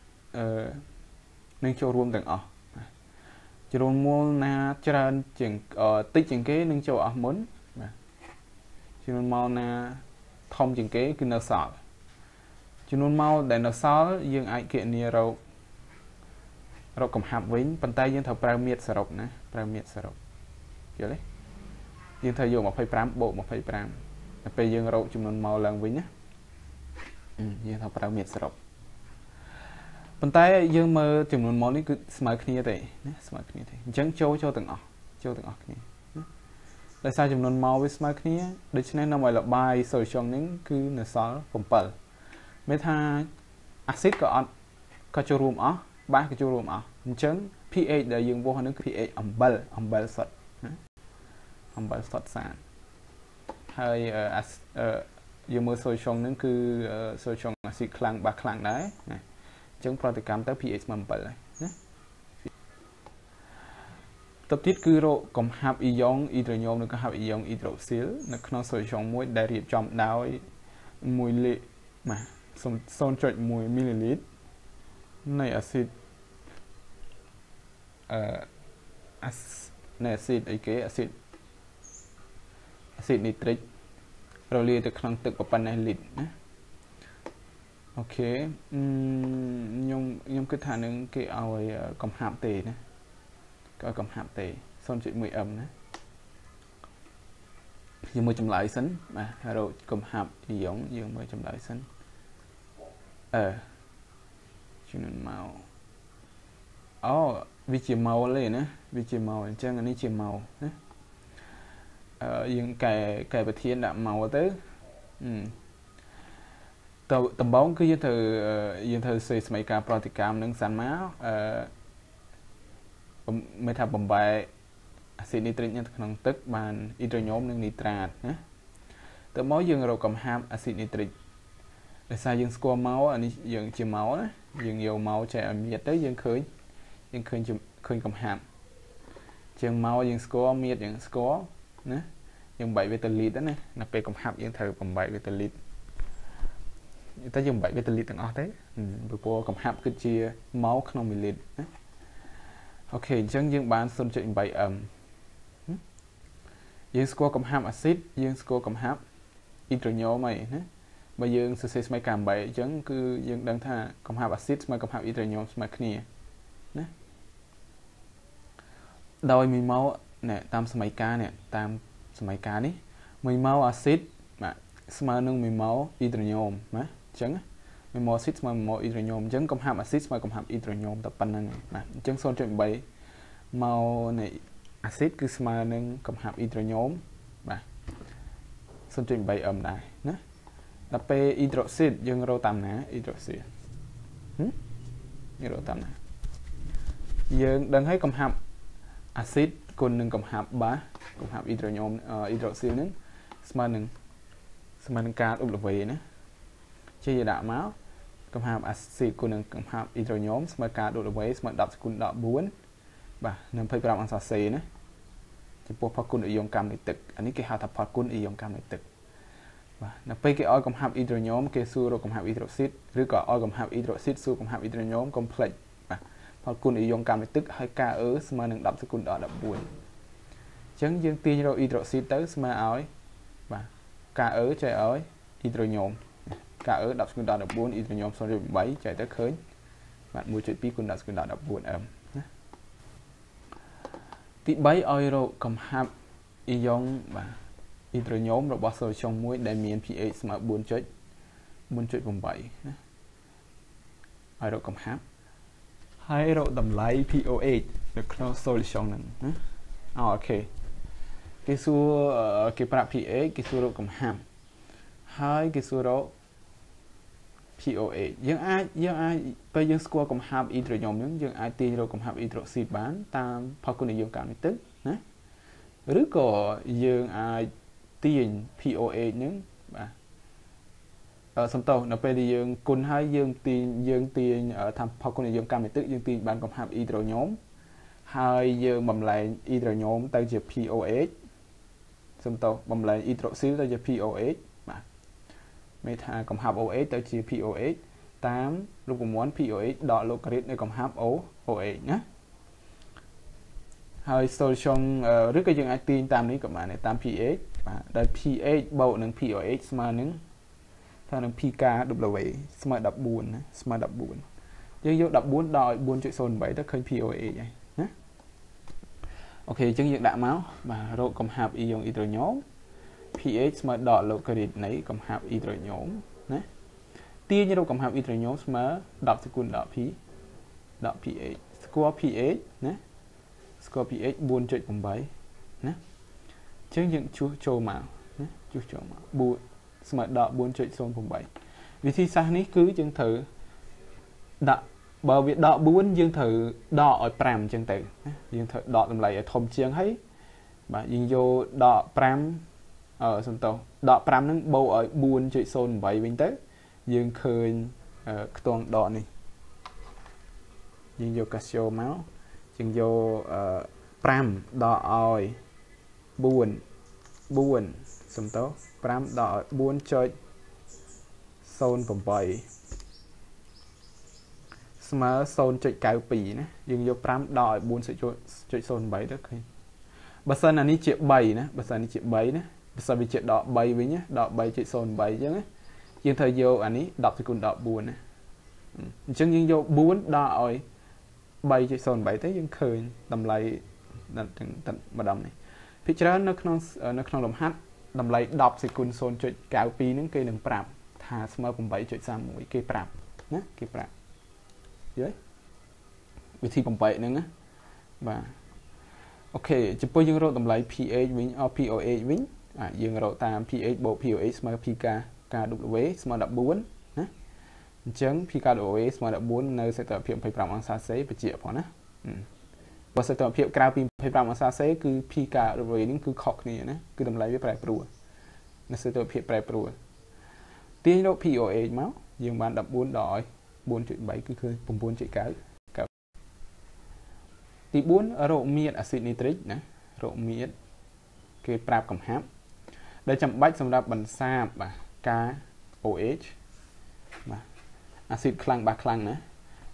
នឹងចូលរួមទាំងអស់ចំនួនមូលណាច្រើនជាងតិចជាងគេនឹងចូលអស់មុនបាទចំនួនម៉ោណាធំជាងគេគឺនៅសល់ចំនួនម៉ោដែលនៅសល់យើងអាចគណនារកកំហាប់វិញប៉ុន្តែយើងត្រូវប្រើមៀតសរុបណាប្រើមៀតសរុបយល់ទេយើងត្រូវយក25បូក25ដល់ពេលយើងរកចំនួនម៉ោឡើងវិញណាយើងត្រូវប្រើមៀតសរុបប៉ុន្តែយើងមើលចំនួនម៉ោនេះគឺស្មើគ្នាទេណាស្មើគ្នាទេអញ្ចឹងចូលទាំងអស់គ្នាណាដោយសារចំនួនម៉ោវាស្មើគ្នាដូច្នេះនៅឲ្យលបាយ solution នេះគឺនៅសល់7មានថាអាស៊ីតក៏អត់ក៏ចូលរួមអស់បាសក៏ចូលរួមអស់អញ្ចឹង pH ដែលយើងវាស់ហ្នឹងគឺ pH អំបិលសុទ្ធណាអំបិលសុទ្ធសានហើយយើងមើល solution ហ្នឹងគឺ solution អាស៊ីតខ្លាំងបាសខ្លាំងដែរណាអញ្ចឹងប្រតិកម្មទៅ pH ស្មើ7ហើយណាទៅទៀតគឺរកកំហាប់អ៊ីយ៉ុងអ៊ីដ្រូញ៉ូមនិងកំហាប់អ៊ីយ៉ុងអ៊ីដ្រូស៊ីលនៅក្នុង solution មួយដែលរៀបចំដោយ1លីត្របាទ 0.1 មីលីលីត្រនៃអាស៊ីតនៃអាស៊ីតអីគេអាស៊ីតនីត្រិករលាយទៅក្នុងទឹកប៉ុណ្ណេះលីត្រណាអូខេខ្ញុំគិតថានឹងគេឲ្យកំហាប់ទេណាគេឲ្យកំហាប់ទេ 0.1 m ណាយើងមើលចម្លើយសិនបាទរកកំហាប់អ៊ីយ៉ុងយើងមើលចម្លើយសិនចំនួនម៉ោវាជាម៉ោទេណាវាជាម៉ោអញ្ចឹងអានេះជាម៉ោណាយើងកែប្រធានដាក់ម៉ោទៅដំបូងគឺយើងត្រូវសេសមីការប្រតិកម្មនឹងសិនមកមិនថាបំបែកអាស៊ីតនីត្រិកនៅក្នុងទឹកបានអ៊ីដ្រូញ៉ូមនិងនីត្រាតណាទៅមកយើងរកកំហាប់អាស៊ីតនីត្រិកដោយសារយើងស្គាល់ម៉ោអានេះយើងជាម៉ោណាយើងយកម៉ោចែកឲ្យមៀតទៅយើងឃើញកំហាប់ជាងម៉ោយើងស្គាល់មៀតយើងស្គាល់ណាយើងបែកវាទៅលីត្រណាដល់ពេលកំហាប់យើងត្រូវបំបែកវាទៅលីត្រតែយើងបំបែកវាទៅលីត្រទាំងអស់ទេព្រោះកំហាប់គឺជាម៉ោក្នុងមីលីត្រណាអូខេអញ្ចឹងយើងបាន 0.8 âm យើងស្គាល់កំហាប់អាស៊ីតយើងស្គាល់កំហាប់អ៊ីដ្រូញ៉ូមហើយណាបើយើងសរសេរស្មើការ8អញ្ចឹងគឺយើងដឹងថាកំហាប់អាស៊ីតស្មើកំហាប់អ៊ីដ្រូញ៉ូមស្មើគ្នាណាដោយ1ម៉ូលនេះតាមសម័យកាលនេះតាមសម័យកាលនេះ1ម៉ូលអាស៊ីតបាទស្មើនឹង1ម៉ូលអ៊ីដ្រូញ៉ូមណាអញ្ចឹង1ម៉ូលអាស៊ីតស្មើ1ម៉ូលអ៊ីដ្រូញ៉ូមអញ្ចឹងកំហាប់អាស៊ីតស្មើកំហាប់អ៊ីដ្រូញ៉ូមតែប៉ុណ្្នឹងណាអញ្ចឹង 0.8 ម៉ូលនៃអាស៊ីតគឺស្មើនឹងកំហាប់អ៊ីដ្រូញ៉ូមបាទ 0.8 âm ដែរណាដល់ពេលអ៊ីដ្រូស៊ីតយើងរកតាមណាអ៊ីដ្រូស៊ីតយើងរកតាមណាយើងដឹងហើយកំហាប់អាស៊ីតគុណនឹងកំហាប់បាសកំហាប់អ៊ីដ្រូញ៉ូមអ៊ីដ្រូស៊ីលនឹងស្មើនឹងការ W ណាជាដាក់មកកំហាប់អាស៊ីតគុណនឹងកំហាប់អ៊ីដ្រូញ៉ូមស្មើការ W ស្មើ10 គុណ14បាទនឹង25អង្សាសេណាចំពោះផលគុណអ៊ីយ៉ុងកម្មនៃទឹកអានេះគេហៅថាផលគុណអ៊ីយ៉ុងកម្មនៃទឹកបាទនៅពេលគេឲ្យកំហាប់អ៊ីដ្រូញ៉ូមគេសួររកកំហាប់អ៊ីដ្រូស៊ីតឬក៏ឲ្យកំហាប់អ៊ីដ្រូស៊ីតសួរកំហាប់អ៊ីដ្រូញ៉ូមកុំភ្លេចបាទផលគុណអ៊ីយ៉ុងកម្មនៃទឹកហើយការស្មើនឹង10 គុណ14អញ្ចឹងយើងទាញរកអ៊ីដ្រូស៊ីតទៅស្មើឲ្យបាទការចែកឲ្យអ៊ីដ្រូញ៉ូមការ10 គុណ14អ៊ីដ្រូញ៉ូម 0.8 ចែកទៅឃើញបាទ 1.2 គុណ10 គុណ14 âm ណាទី3ឲ្យរកកំហាប់អ៊ីយ៉ុងបាទអ៊ីដ្រូញ៉ូមរបស់ solution មួយដែលមាន pH ស្មើ 4.8 ណាឲ្យរកកំហាប់ហើយរកតម្លៃ pOH នៅក្នុង solution ហ្នឹងណាអូខេគេសួរគេប្រាប់ pH គេសួររកកំហាប់ហើយគេសួររក pOH យើងអាចពេលយើងស្គាល់កំហាប់អ៊ីដ្រូញ៉ូមហ្នឹងយើងអាចទាញរកកំហាប់អ៊ីដ្រូស៊ីតបានតាមផលគុណនិយមកម្មនៃទឹកណាឬក៏យើងអាចទាញ pOH ហ្នឹងបាទសំទោសនៅពេលដែលយើងគុណហើយយើងទាញតាមផលគុណនិយមកម្មនៃទឹកយើងទាញបានកំហាប់អ៊ីដ្រូញ៉ូមហើយយើងបំលែងអ៊ីដ្រូញ៉ូមទៅជា pOH សំទោសបំលែងអ៊ីដ្រូស៊ីលទៅជា pOH បាទមានថាកំហាប់ OH ទៅជា pOH តាមរូបមន្ត pOH ដក logarit នៃកំហាប់ OH ណាហើយ solution ឬក៏យើងអាចទាញតាមនេះក៏បានដែរតាម pH បាទដែល pH បូកនឹង pOH ស្មើនឹងថានឹង pKW ស្មើ14ណាស្មើ14យើងយក14ដល់ឲ្យ 4.08 ទៅឃើញ pOH ហើយណាអូខេអញ្ចឹងយើងដាក់មកបាទរកកំហាប់អ៊ីយ៉ុងអ៊ីដ្រូញ៉ូមpH ស្មើដក logarit នៃកំហាប់អ៊ីដ្រូញ៉ូមណាទាញរកកំហាប់អ៊ីដ្រូញ៉ូមស្មើ10 គុណ10 p ដក pH ស្គាល់ pH ណាស្គាល់ pH 4.8 ណាអញ្ចឹងយើងជួសចូលមកណាជួសចូលមកស្មើដក 4.08 វិធីសាស្ត្រនេះគឺយើងត្រូវដាក់បើវាដក4យើងត្រូវដកឲ្យ5អញ្ចឹងទៅណាយើងត្រូវដកតម្លៃឲ្យធំជាងហើយបាទយើងយកដក5សំទោសដក5ហ្នឹងបូកឲ្យ 4.08 វិញទៅយើងឃើញខ្ទង់ដកនេះយើងយកកាស៊ីយ៉ូមកយើងយក5ដកឲ្យ4សំទោស5ដកឲ្យ 4.08 ស្មើ 0.92 ណាយើងយក5ដកឲ្យ 4.08 ទៅឃើញបើសិនអានេះជា3ណាបើសិននេះជា3ណាបើសិនវាជាដក3វិញណាដក 3.08 អញ្ចឹងណាយើងត្រូវយកអានេះ10 គុណ14ណាអញ្ចឹងយើងយក4ដកឲ្យ 3.08 ទៅយើងឃើញតម្លៃម្ដងនេះភាគច្រើននៅក្នុងលំហាត់តម្លៃ10 សេគុណ 0.92 ហ្នឹងគេនឹងប្រាប់ថាស្មើ 8.31 គេប្រាប់ណាគេប្រាប់យល់វិធីបំបែកហ្នឹងណាបាទអូខេចំពោះយើងរកតម្លៃ pH វិញpOH វិញយើងរកតាម pH បូក pOH ស្មើ pKW ស្មើ14ណាអញ្ចឹង pKW ស្មើ14នៅសីតុណ្ហភាព25អង្សាសេបញ្ជាក់ផងណាបើសីតុណ្ហភាពក្រៅពី25អង្សាសេគឺ pKW នេះគឺខុសគ្នាណាគឺតម្លៃវាប្រែប្រួលនៅសីតុណ្ហភាពប្រែប្រួលទាញរក pOH មកយើងបាន14ដល់ឲ្យ 4.3 គឺឃើញ 9.9 ទី4រកមៀតអាស៊ីតនីត្រិកណារកមៀតគេប្រាប់កំហាប់ដែលចាំបាច់សម្រាប់បន្សាបបាទការ OH បាទអាស៊ីតខ្លាំងបាសខ្លាំងណា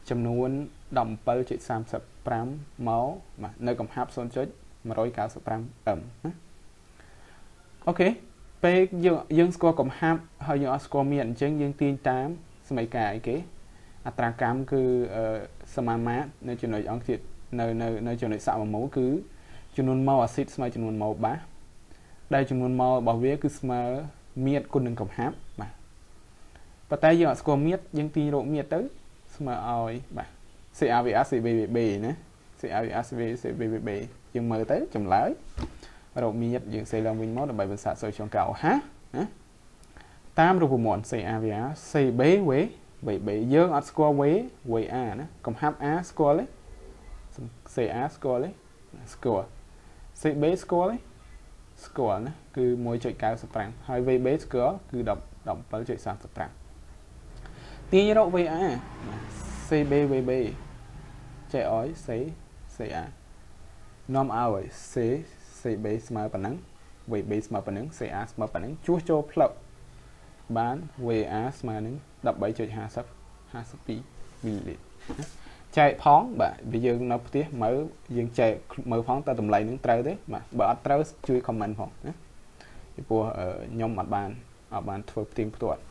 ចំនួន 17.35 ម៉ោបាទនៅកំហាប់ 0.195m ណាអូខេពេលយើងស្គាល់កំហាប់ហើយយើងអត់ស្គាល់មានអញ្ចឹងយើងទាញតាមសមីការអីគេអត្រាកម្មគឺសមាមាត្រនៅចំណុចអង្គទៀតនៅចំណុចសកមូលគឺចំនួនម៉ោអាស៊ីតស្មើចំនួនម៉ោបាសដែលចំនួនម៉ោរបស់វាគឺស្មើមៀតគុណនឹងកំហាប់បាទប៉ុន្តែយើងអត់ស្គាល់មៀតយើងទាញរកមៀតទៅស្មើឲ្យបាទ CAVR CBVB ណា CAVR CBVB យើងមើលទៅចម្លើយរកមៀតយើងសេឡើងវិញមកដើម្បីបន្សាក់សូវចុងកៅហាណាតាមរូបមន្ត CAVR CBVB យើងអត់ស្គាល់ VA ណាកំហាប់ A ស្គាល់ទេ CA ស្គាល់ទេស្គាល់ CB ស្គាល់ទេស្គាល់ណាគឺ 1.95 ហើយ VB ស្គាល់គឺ 17.35 ទាញរក VA CBVB ចែកឲ្យ CA នាំឲ្យ CB ស្មើប៉ុណ្ណឹង VB ស្មើប៉ុណ្ណឹង CA ស្មើប៉ុណ្ណឹងជួសចូលផ្លឹកបាន VA ស្មើនឹង 13.52 មីលីលីត្រចែកផងបាទបើយើងនៅផ្ទះមើលយើងចែកមើលផងតើតម្លៃនឹងត្រូវទេបាទបើអត់ត្រូវជួយ comment ផងណាពីព្រោះខ្ញុំអត់បានធ្វើផ្ទៀងផ្ទាត់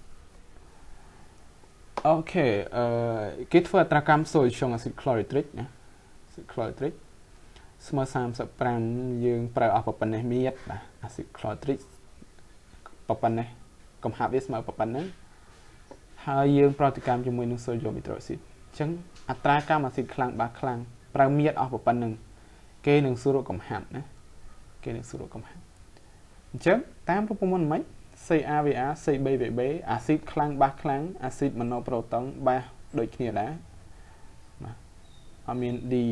អូខេគេធ្វើអត្រាកម្មសូលឆុងអាស៊ីតក្លូរីត្រិកណាអាស៊ីតក្លូរីត្រិកស្មើ35យើងប្រើអស់ប៉ុណ្ណេះមៀតបាទអាស៊ីតក្លូរីត្រិកប៉ុណ្ណេះកំហាប់វាស្មើប៉ុណ្ណឹងហើយយើងប្រតិកម្មជាមួយនឹងសូដ្យូមហីដ្រូស៊ីតអញ្ចឹងអត្រាកម្មអាស៊ីតខ្លាំងបាសខ្លាំងប្រើមៀតអស់ប៉ុណ្ណឹងគេនឹងសួររកកំហាប់ណាគេនឹងសួររកកំហាប់អញ្ចឹងតាមរូបមន្តមិន CAVR CBVB អាស៊ីតខ្លាំងបាសខ្លាំងអាស៊ីតម៉ូណូប្រូតុងបាសដូចគ្នាដែរបាទអត់មាន D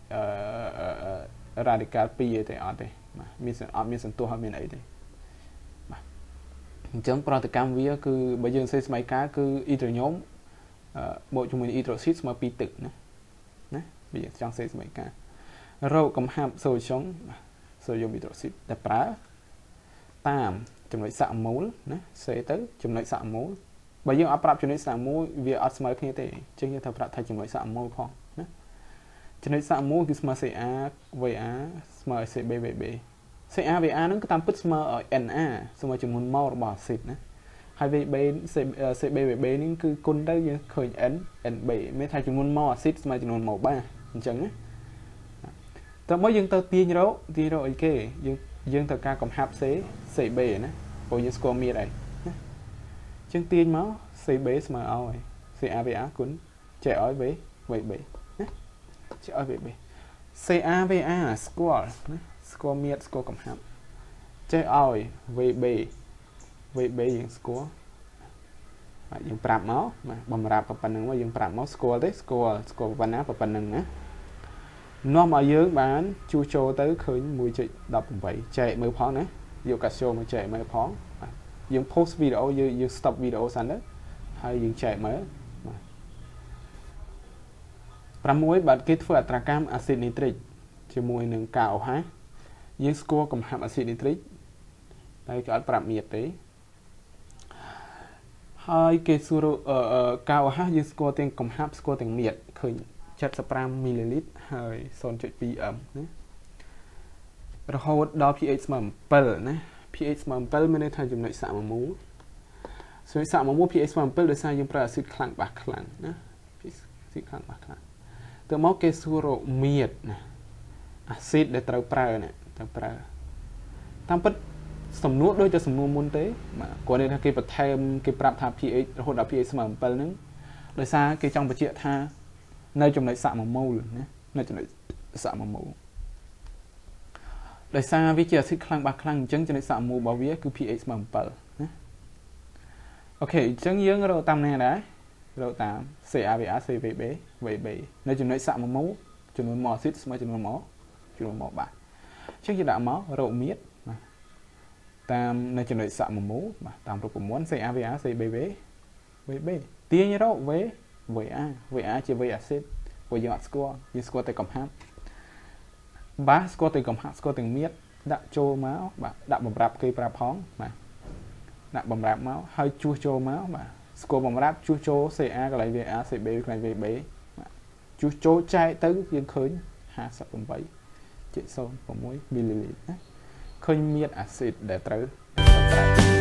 radical 2ទេអត់ទេបាទមានសន្ទុះអត់មានអីទេបាទអញ្ចឹងប្រតិកម្មវាគឺបើយើងសេស្មៃការគឺអ៊ីដ្រូញ៉ូមបូកជាមួយអ៊ីដ្រូស៊ីតស្មើ2ទឹកណាបើយើងចង់សេស្មៃការរកកំហាប់សូឆុងសូយ៉ូមអ៊ីដ្រូស៊ីតតែប្រើតាមចំណុចសកមូលណាសេទៅចំណុចសកមូលបើយើងអត់ប្រាប់ចំណុចសកមូលវាអត់ស្មើគ្នាទេអញ្ចឹងយើងត្រូវប្រាប់ថាចំណុចសកមូលផងណាចំណុចសកមូលគឺស្មើ CA VA ស្មើ CBVB CA VA ហ្នឹងគឺតាមពិតស្មើឲ្យ NA ស្មើចំនួនម៉ោរបស់អាស៊ីតណាហើយ VB CBVB នេះគឺគុណទៅយើងឃើញ NB មានថាចំនួនម៉ោអាស៊ីតស្មើចំនួនម៉ោបាសអញ្ចឹងណាតើមកយើងទៅទាញរកអីគេយើងត្រូវការកំហាប់ CB ណាព្រោះយើងស្គាល់មៀតហើយណាជាងទាញមក CB ស្មើឲ្យ CAVR គុណចែកឲ្យ VB ណាចែកឲ្យ VB CAVR ស្គាល់ណាស្គាល់មៀតស្គាល់កំហាប់ចែកឲ្យ VB យើងស្គាល់ហើយយើងប្រាប់មកបាទបំរាប់ប៉ុណ្្នឹងមកយើងប្រាប់មកស្គាល់ទេស្គាល់ប៉ុណ្ណាប៉ុណ្្នឹងណានាំឲ្យយើងបានជួសចូលទៅឃើញ 1.18 ចែកមើលផងណាយកកាសូមកចែកមើលផងយើង post វីដេអូយើង stop វីដេអូសិនទៅហើយយើងចែកមើលបាទ6បាទគេធ្វើអត្រាកម្មអាស៊ីតនីត្រិកជាមួយនឹង KOH យើងស្គាល់កំហាប់អាស៊ីតនីត្រិកតែគេអត់ប្រាប់មៀតទេហើយគេសួរKOH យើងស្គាល់ទាំងកំហាប់ស្គាល់ទាំងមៀតឃើញ75មីលីលីត្រហើយ 0.2m ណារហូតដល់ pH ស្មើ7ណា pH ស្មើ7មានន័យថាចំណុចសកមូលចំណុចសកមូល pH ស្មើ7ដោយសារយើងប្រើអាស៊ីតខ្លាំងបាសខ្លាំងណាអាស៊ីតខ្លាំងបាសខ្លាំងទៅមកគេសួររកមៀតណាអាស៊ីតដែលត្រូវប្រើណាត្រូវប្រើតាមពិតសំណួរដូចតែសំណួរមុនទេបាទគាត់និយាយថាគេបន្ថែមគេប្រាប់ថា pH រហូតដល់ pH ស្មើ7ហ្នឹងដោយសារគេចង់បញ្ជាក់ថានៅចំណុចសកមូលណានៅចំណុចសកមូលដោយសារវាជាអាស៊ីតខ្លាំងបាសខ្លាំងអញ្ចឹងចំណុចសកមូលរបស់វាគឺ pH ស្មើ7ណាអូខេអញ្ចឹងយើងរកតាមណាដែររកតាម CAVR CVB VB នៅចំណុចសកមូលចំនួនម៉ោអាស៊ីតស្មើចំនួនម៉ោបាសអញ្ចឹងយើងដាក់មករកមៀតបាទតាមនៅចំណុចសកមូលបាទតាមរូបមន្ត CAVR CBV VB ទាញរក VA ជា V អាស៊ីតព្រោះយើងអត់ស្គាល់យើងស្គាល់តែកំហាប់បាសស្គាល់តែកំហាប់ស្គាល់ទាំងមៀតដាក់ចូលមកបាទដាក់បំរាប់គេប្រាប់ផងបាទដាក់បំរាប់មកហើយជួសចូលមកបាទស្គាល់បំរាប់ជួសចូល CA កន្លែង VA CB កន្លែង VB បាទជួសចូលចែកទៅយើងឃើញ58.06 មីលីលីត្រណាឃើញមានអាស៊ីតដែលត្រូវ